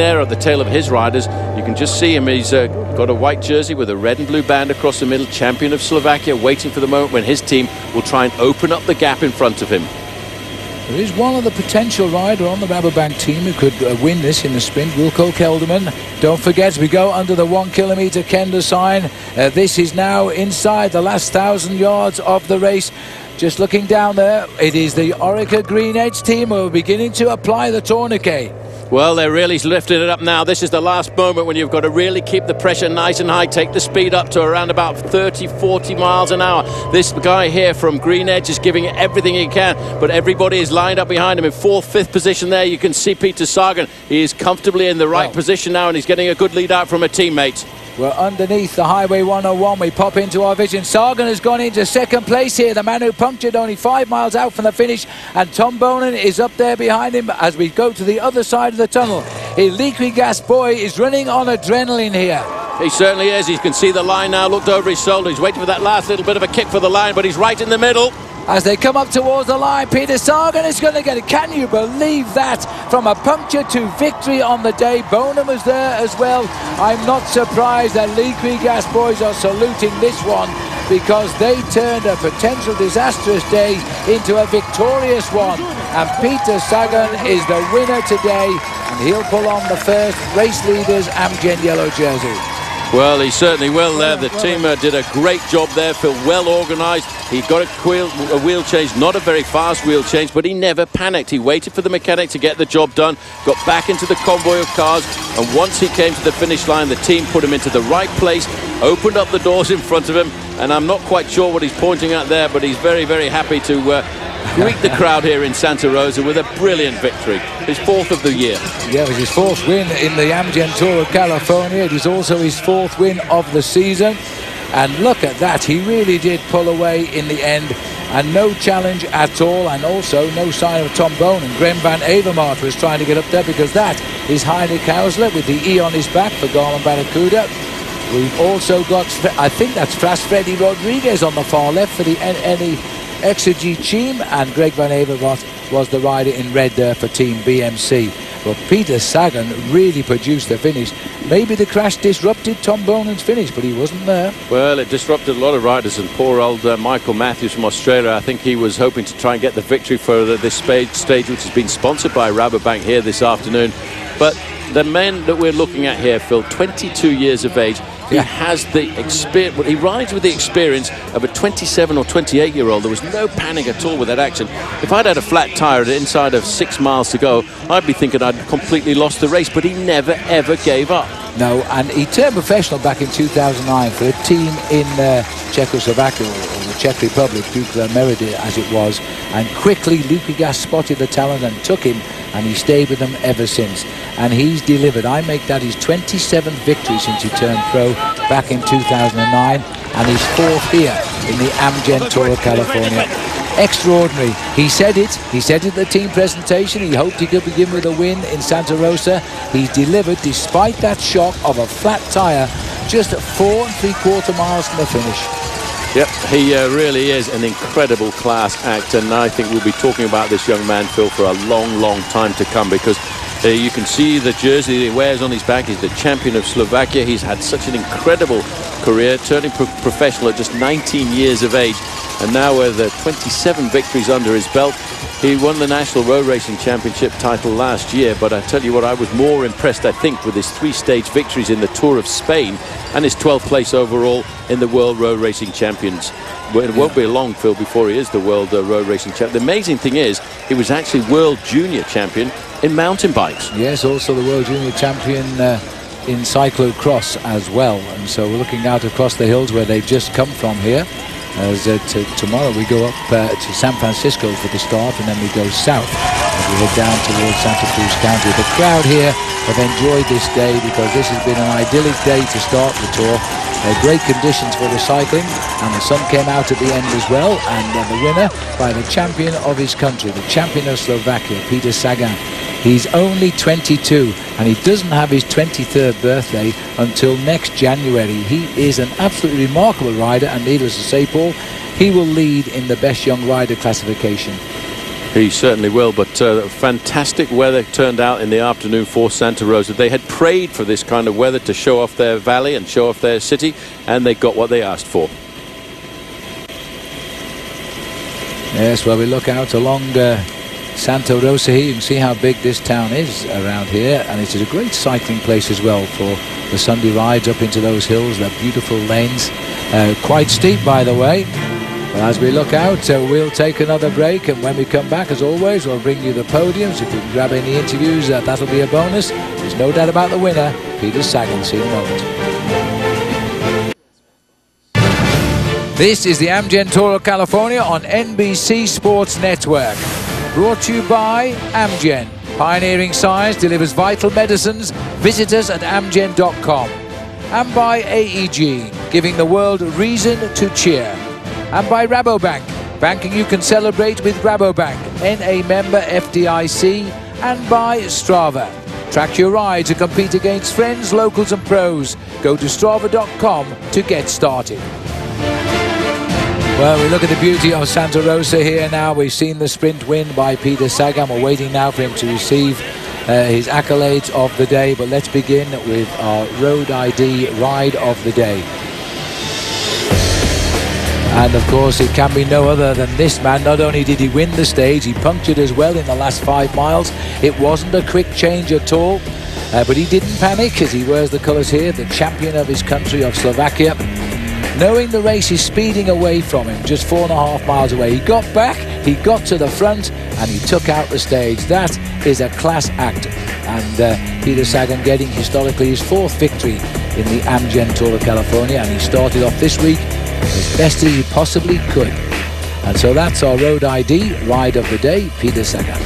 there at the tail of his riders. You can just see him. He's uh, got a white jersey with a red and blue band across the middle, champion of Slovakia, waiting for the moment when his team will try and open up the gap in front of him. There is one other potential rider on the Rabobank team who could uh, win this in the sprint, Wilco Kelderman. Don't forget, we go under the one kilometre Kenda sign. Uh, this is now inside the last thousand yards of the race. Just looking down there, it is the Orica Green Edge team who are beginning to apply the tourniquet. Well, they're really lifting it up now. This is the last moment when you've got to really keep the pressure nice and high, take the speed up to around about thirty, forty miles an hour. This guy here from Green Edge is giving it everything he can, but everybody is lined up behind him in fourth, fifth position there. You can see Peter Sagan. He is comfortably in the right well, position now, and he's getting a good lead out from a teammate. We're underneath the Highway one oh one. We pop into our vision. Sagan has gone into second place here. The man who punctured only five miles out from the finish. And Tom Bonen is up there behind him as we go to the other side of the tunnel. Liquigas boy is running on adrenaline here. He certainly is. You can see the line now. Looked over his shoulder. He's waiting for that last little bit of a kick for the line, but he's right in the middle. As they come up towards the line, Peter Sagan is going to get it. Can you believe that? From a puncture to victory on the day. Bonen was there as well. I'm not surprised that Liquigas boys are saluting this one, because they turned a potential disastrous day into a victorious one. And Peter Sagan is the winner today, and he'll pull on the first race leader's Amgen yellow jersey. Well, he certainly will there. The team uh, did a great job there. Phil, well organised. He got a wheel, a wheel change, not a very fast wheel change, but he never panicked. He waited for the mechanic to get the job done, got back into the convoy of cars, and once he came to the finish line, the team put him into the right place, opened up the doors in front of him, and I'm not quite sure what he's pointing at there, but he's very, very happy to uh, greet the crowd here in Santa Rosa with a brilliant victory. His fourth of the year. Yeah, it was his fourth win in the Amgen Tour of California. It was also his fourth win of the season. And look at that, he really did pull away in the end, and no challenge at all, and also no sign of Tom Bonen. Graham van Avermaet was trying to get up there, because that is Heinrich Hausler with the E on his back for Garland Barracuda. We've also got, I think that's Fras Freddy Rodriguez on the far left for the N E Exergy team, and Greg van Avermaet was the rider in red there for Team B M C. But Peter Sagan really produced the finish. Maybe the crash disrupted Tom Bonen's finish, but he wasn't there. Well, it disrupted a lot of riders, and poor old uh, Michael Matthews from Australia, I think he was hoping to try and get the victory for the, this stage, stage, which has been sponsored by Rabobank here this afternoon. But the men that we're looking at here, Phil, twenty-two years of age, he yeah. has the experience. He rides with the experience of a twenty-seven or twenty-eight year old. There was no panic at all with that action. If I'd had a flat tyre at inside of six miles to go, I'd be thinking I'd completely lost the race, but he never ever gave up. No, and he turned professional back in two thousand nine for a team in uh, Czechoslovakia, or the Czech Republic, Dukla Merida as it was, and quickly Liquigas spotted the talent and took him, and he stayed with them ever since. And he's delivered. I make that his twenty-seventh victory since he turned pro back in two thousand nine, and his fourth here in the Amgen Tour of California. Extraordinary. He said it. He said it at the team presentation. He hoped he could begin with a win in Santa Rosa. He's delivered despite that shock of a flat tyre, just at four and three quarter miles from the finish. Yep, he uh, really is an incredible class act, and I think we'll be talking about this young man, Phil, for a long, long time to come, because uh, you can see the jersey that he wears on his back. He's the champion of Slovakia. He's had such an incredible career, turning pro professional at just nineteen years of age, and now with uh, twenty-seven victories under his belt. He won the National Road Racing Championship title last year, but I tell you what, I was more impressed, I think, with his three-stage victories in the Tour of Spain and his twelfth place overall in the World Road Racing Champions. It won't be long, Phil, before he is the World uh, Road Racing Champion. The amazing thing is, he was actually World Junior Champion in mountain bikes. Yes, also the World Junior Champion uh, in cyclocross as well. And so we're looking out across the hills where they've just come from here. As uh, tomorrow we go up uh, to San Francisco for the start, and then we go south as we head down towards Santa Cruz County. The crowd here have enjoyed this day, because this has been an idyllic day to start the tour. Uh, great conditions for the cycling, and the sun came out at the end as well, and uh, the winner by the champion of his country, the champion of Slovakia, Peter Sagan. He's only twenty-two, and he doesn't have his twenty-third birthday until next January. He is an absolutely remarkable rider, and needless to say, Paul, he will lead in the best young rider classification. He certainly will, but uh, fantastic weather turned out in the afternoon for Santa Rosa. They had prayed for this kind of weather to show off their valley and show off their city, and they got what they asked for. Yes, well, we look out along uh, Santa Rosa here. You can see how big this town is around here, and it is a great cycling place as well for the Sunday rides up into those hills, the beautiful lanes. Uh, quite steep, by the way. But as we look out, uh, we'll take another break, and when we come back, as always, we'll bring you the podiums. If we can grab any interviews, uh, that'll be a bonus. There's no doubt about the winner, Peter Sagan. See you in a moment. This is the Amgen Tour of California on N B C Sports Network. Brought to you by Amgen. Pioneering science delivers vital medicines. Visit us at amgen dot com. And by A E G, giving the world reason to cheer. And by Rabobank, banking you can celebrate with Rabobank, N A member F D I C. And by Strava. Track your rides and compete against friends, locals and pros. Go to strava dot com to get started. Well, we look at the beauty of Santa Rosa here now. We've seen the sprint win by Peter Sagan. We're waiting now for him to receive uh, his accolades of the day. But let's begin with our Road I D ride of the day. And of course, it can be no other than this man. Not only did he win the stage, he punctured as well in the last five miles. It wasn't a quick change at all. Uh, but he didn't panic as he wears the colours here, the champion of his country of Slovakia. Knowing the race is speeding away from him, just four and a half miles away, he got back, he got to the front, and he took out the stage. That is a class act. And uh, Peter Sagan getting historically his fourth victory in the Amgen Tour of California, and he started off this week as best as he possibly could. And so that's our Road I D ride of the day, Peter Sagan.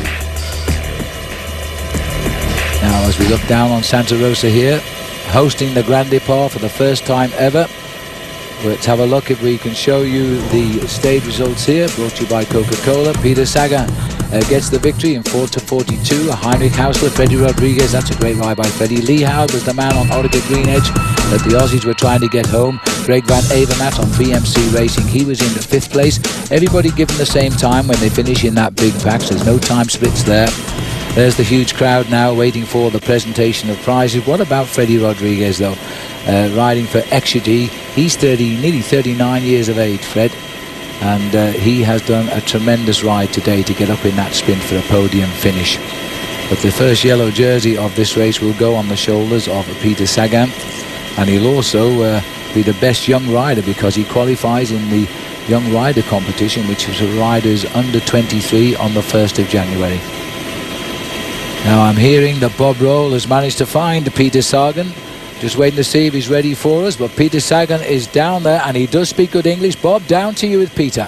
Now, as we look down on Santa Rosa here, hosting the Grand Depart for the first time ever. Let's have a look if we can show you the stage results here, brought to you by Coca-Cola. Peter Sagan uh, gets the victory in four to forty-two. Heinrich Hausler, Freddie Rodriguez, that's a great ride by Freddie. Lee Howard was the man on Orica Green Edge that the Aussies were trying to get home. Greg Van Avermaet on V M C Racing, he was in the fifth place. Everybody given the same time when they finish in that big pack, so there's no time splits there. There's the huge crowd now waiting for the presentation of prizes. What about Freddie Rodriguez though? Uh, riding for Exeter. He's thirty, nearly thirty-nine years of age, Fred, and uh, he has done a tremendous ride today to get up in that sprint for a podium finish. But the first yellow jersey of this race will go on the shoulders of Peter Sagan, and he'll also uh, be the best young rider because he qualifies in the young rider competition, which is for riders under twenty-three on the first of January. Now I'm hearing that Bob Roll has managed to find Peter Sagan. Just waiting to see if he's ready for us, but Peter Sagan is down there and he does speak good English. Bob, down to you with Peter.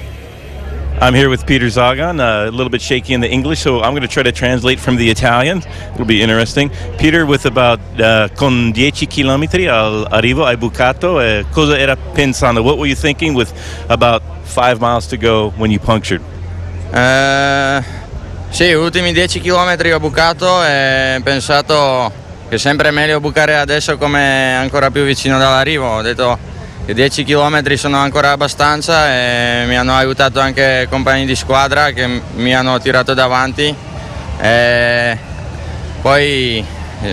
I'm here with Peter Sagan, uh, a little bit shaky in the English, so I'm going to try to translate from the Italian. It'll be interesting. Peter, with about uh, con dieci chilometri al arrivo hai bucato, eh, cosa era pensando? What were you thinking with about five miles to go when you punctured? Uh, sì, ultimi dieci chilometri ho bucato e pensato che sempre è meglio bucare adesso come ancora più vicino dall'arrivo. Ho detto che dieci chilometri sono ancora abbastanza e mi hanno aiutato anche compagni di squadra che mi hanno tirato davanti. E poi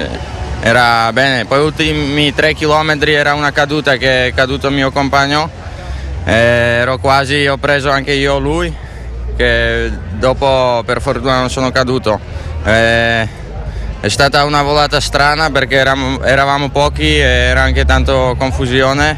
era bene, poi ultimi tre chilometri era una caduta che è caduto il mio compagno. E ero quasi, ho preso anche io lui, che dopo per fortuna non sono caduto. E è stata una volata strana perché eravamo, eravamo pochi e era anche tanto confusione.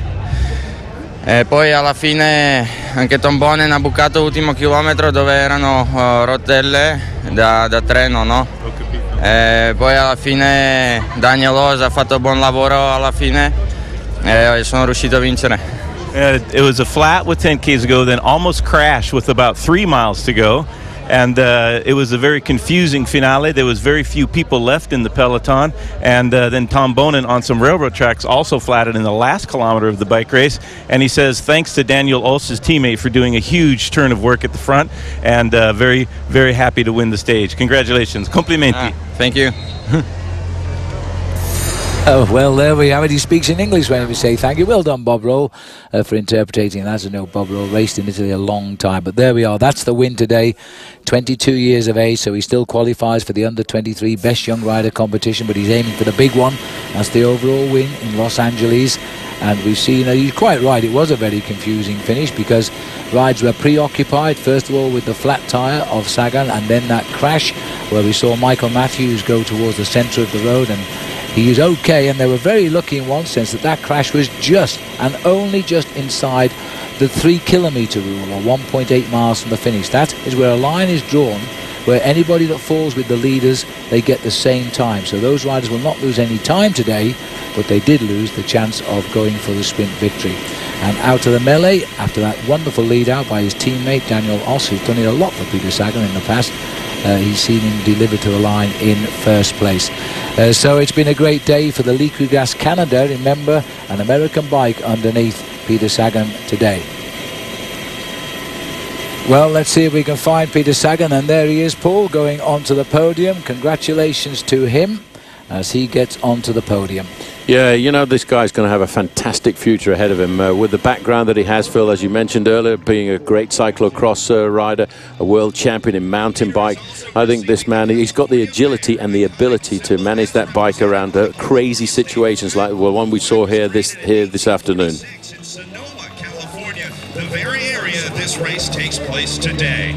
E poi alla fine anche Tom Bonnen ha bucato l'ultimo chilometro dove erano uh, rotelle da, da treno, no? E poi alla fine Daniel Oss ha fatto buon lavoro alla fine e sono riuscito a vincere. Uh, it was a flat with ten Ks to go, then almost crashed with about three miles to go. And uh, it was a very confusing finale. There was very few people left in the peloton. And uh, then Tom Bonnen on some railroad tracks also flatted in the last kilometer of the bike race. And he says thanks to Daniel Oss' teammate for doing a huge turn of work at the front. And uh, very, very happy to win the stage. Congratulations. Complimenti. Ah, thank you. Oh, well, there we have it. He speaks in English when we say thank you. Well done, Bob Roll, uh, for interpreting. As you know, Bob Roll raced in Italy a long time. But there we are. That's the win today. twenty-two years of age, so he still qualifies for the under twenty-three Best Young Rider competition, but he's aiming for the big one. That's the overall win in Los Angeles. And we've seen, uh, you're quite right, it was a very confusing finish because rides were preoccupied, first of all with the flat tyre of Sagan, and then that crash where we saw Michael Matthews go towards the centre of the road, and he is okay, and they were very lucky in one sense that that crash was just and only just inside the three kilometre rule, or one point eight miles from the finish. That is where a line is drawn, where anybody that falls with the leaders, they get the same time. So those riders will not lose any time today, but they did lose the chance of going for the sprint victory. And out of the melee, after that wonderful lead out by his teammate Daniel Oss, who's done it a lot for Peter Sagan in the past, uh, he's seen him deliver to the line in first place. Uh, so it's been a great day for the Liquigas Canada. Remember, an American bike underneath Peter Sagan today. Well, let's see if we can find Peter Sagan, and there he is, Paul, going onto the podium. Congratulations to him as he gets onto the podium. Yeah, you know, this guy's going to have a fantastic future ahead of him uh, with the background that he has, Phil, as you mentioned earlier, being a great cyclocross uh, rider, a world champion in mountain bike. I think this man, he's got the agility and the ability to manage that bike around uh, crazy situations like the one we saw here this here this afternoon. Sonoma, California, the very area this race takes place today.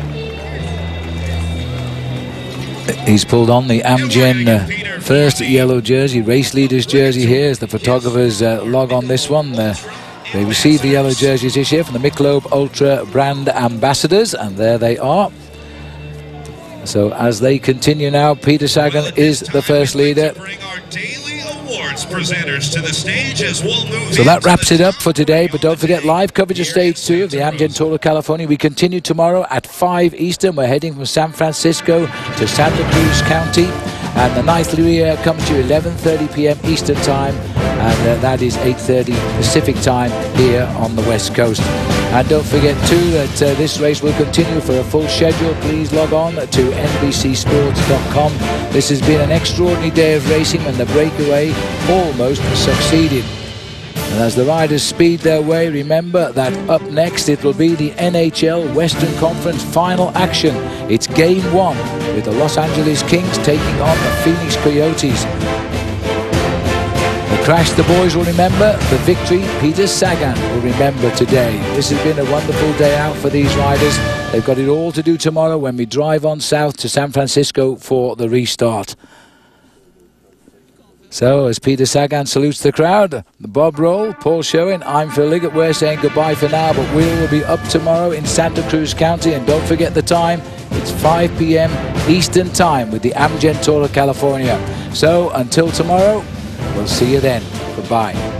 He's pulled on the Amgen uh, first yellow jersey, race leaders jersey here as the photographers uh, log on this one. Uh, they received the yellow jerseys this year from the Michelob Ultra brand ambassadors, and there they are. So as they continue now, Peter Sagan is the first leader. Presenters to the stage as we'll move So that wraps it up for today, but don't forget live coverage of stage two of the Amgen Tour of California. We continue tomorrow at five Eastern. We're heading from San Francisco to Santa Cruz County, and the ninth Luia comes to eleven thirty p m Eastern time, and uh, that is eight thirty Pacific time here on the West Coast. And don't forget too that uh, this race will continue. For a full schedule, please log on to N B C sports dot com. This has been an extraordinary day of racing, and the breakaway almost succeeded. And as the riders speed their way, remember that up next it will be the N H L Western Conference final action. It's game one with the Los Angeles Kings taking on the Phoenix Coyotes. The crash the boys will remember, the victory Peter Sagan will remember today. This has been a wonderful day out for these riders. They've got it all to do tomorrow when we drive on south to San Francisco for the restart. So as Peter Sagan salutes the crowd, the Bob Roll, Paul Sherwin, I'm Phil Liggett. We're saying goodbye for now, but we will be up tomorrow in Santa Cruz County, and don't forget the time. It's five p m Eastern time with the Amgen Tour of California. So until tomorrow, we'll see you then. Goodbye.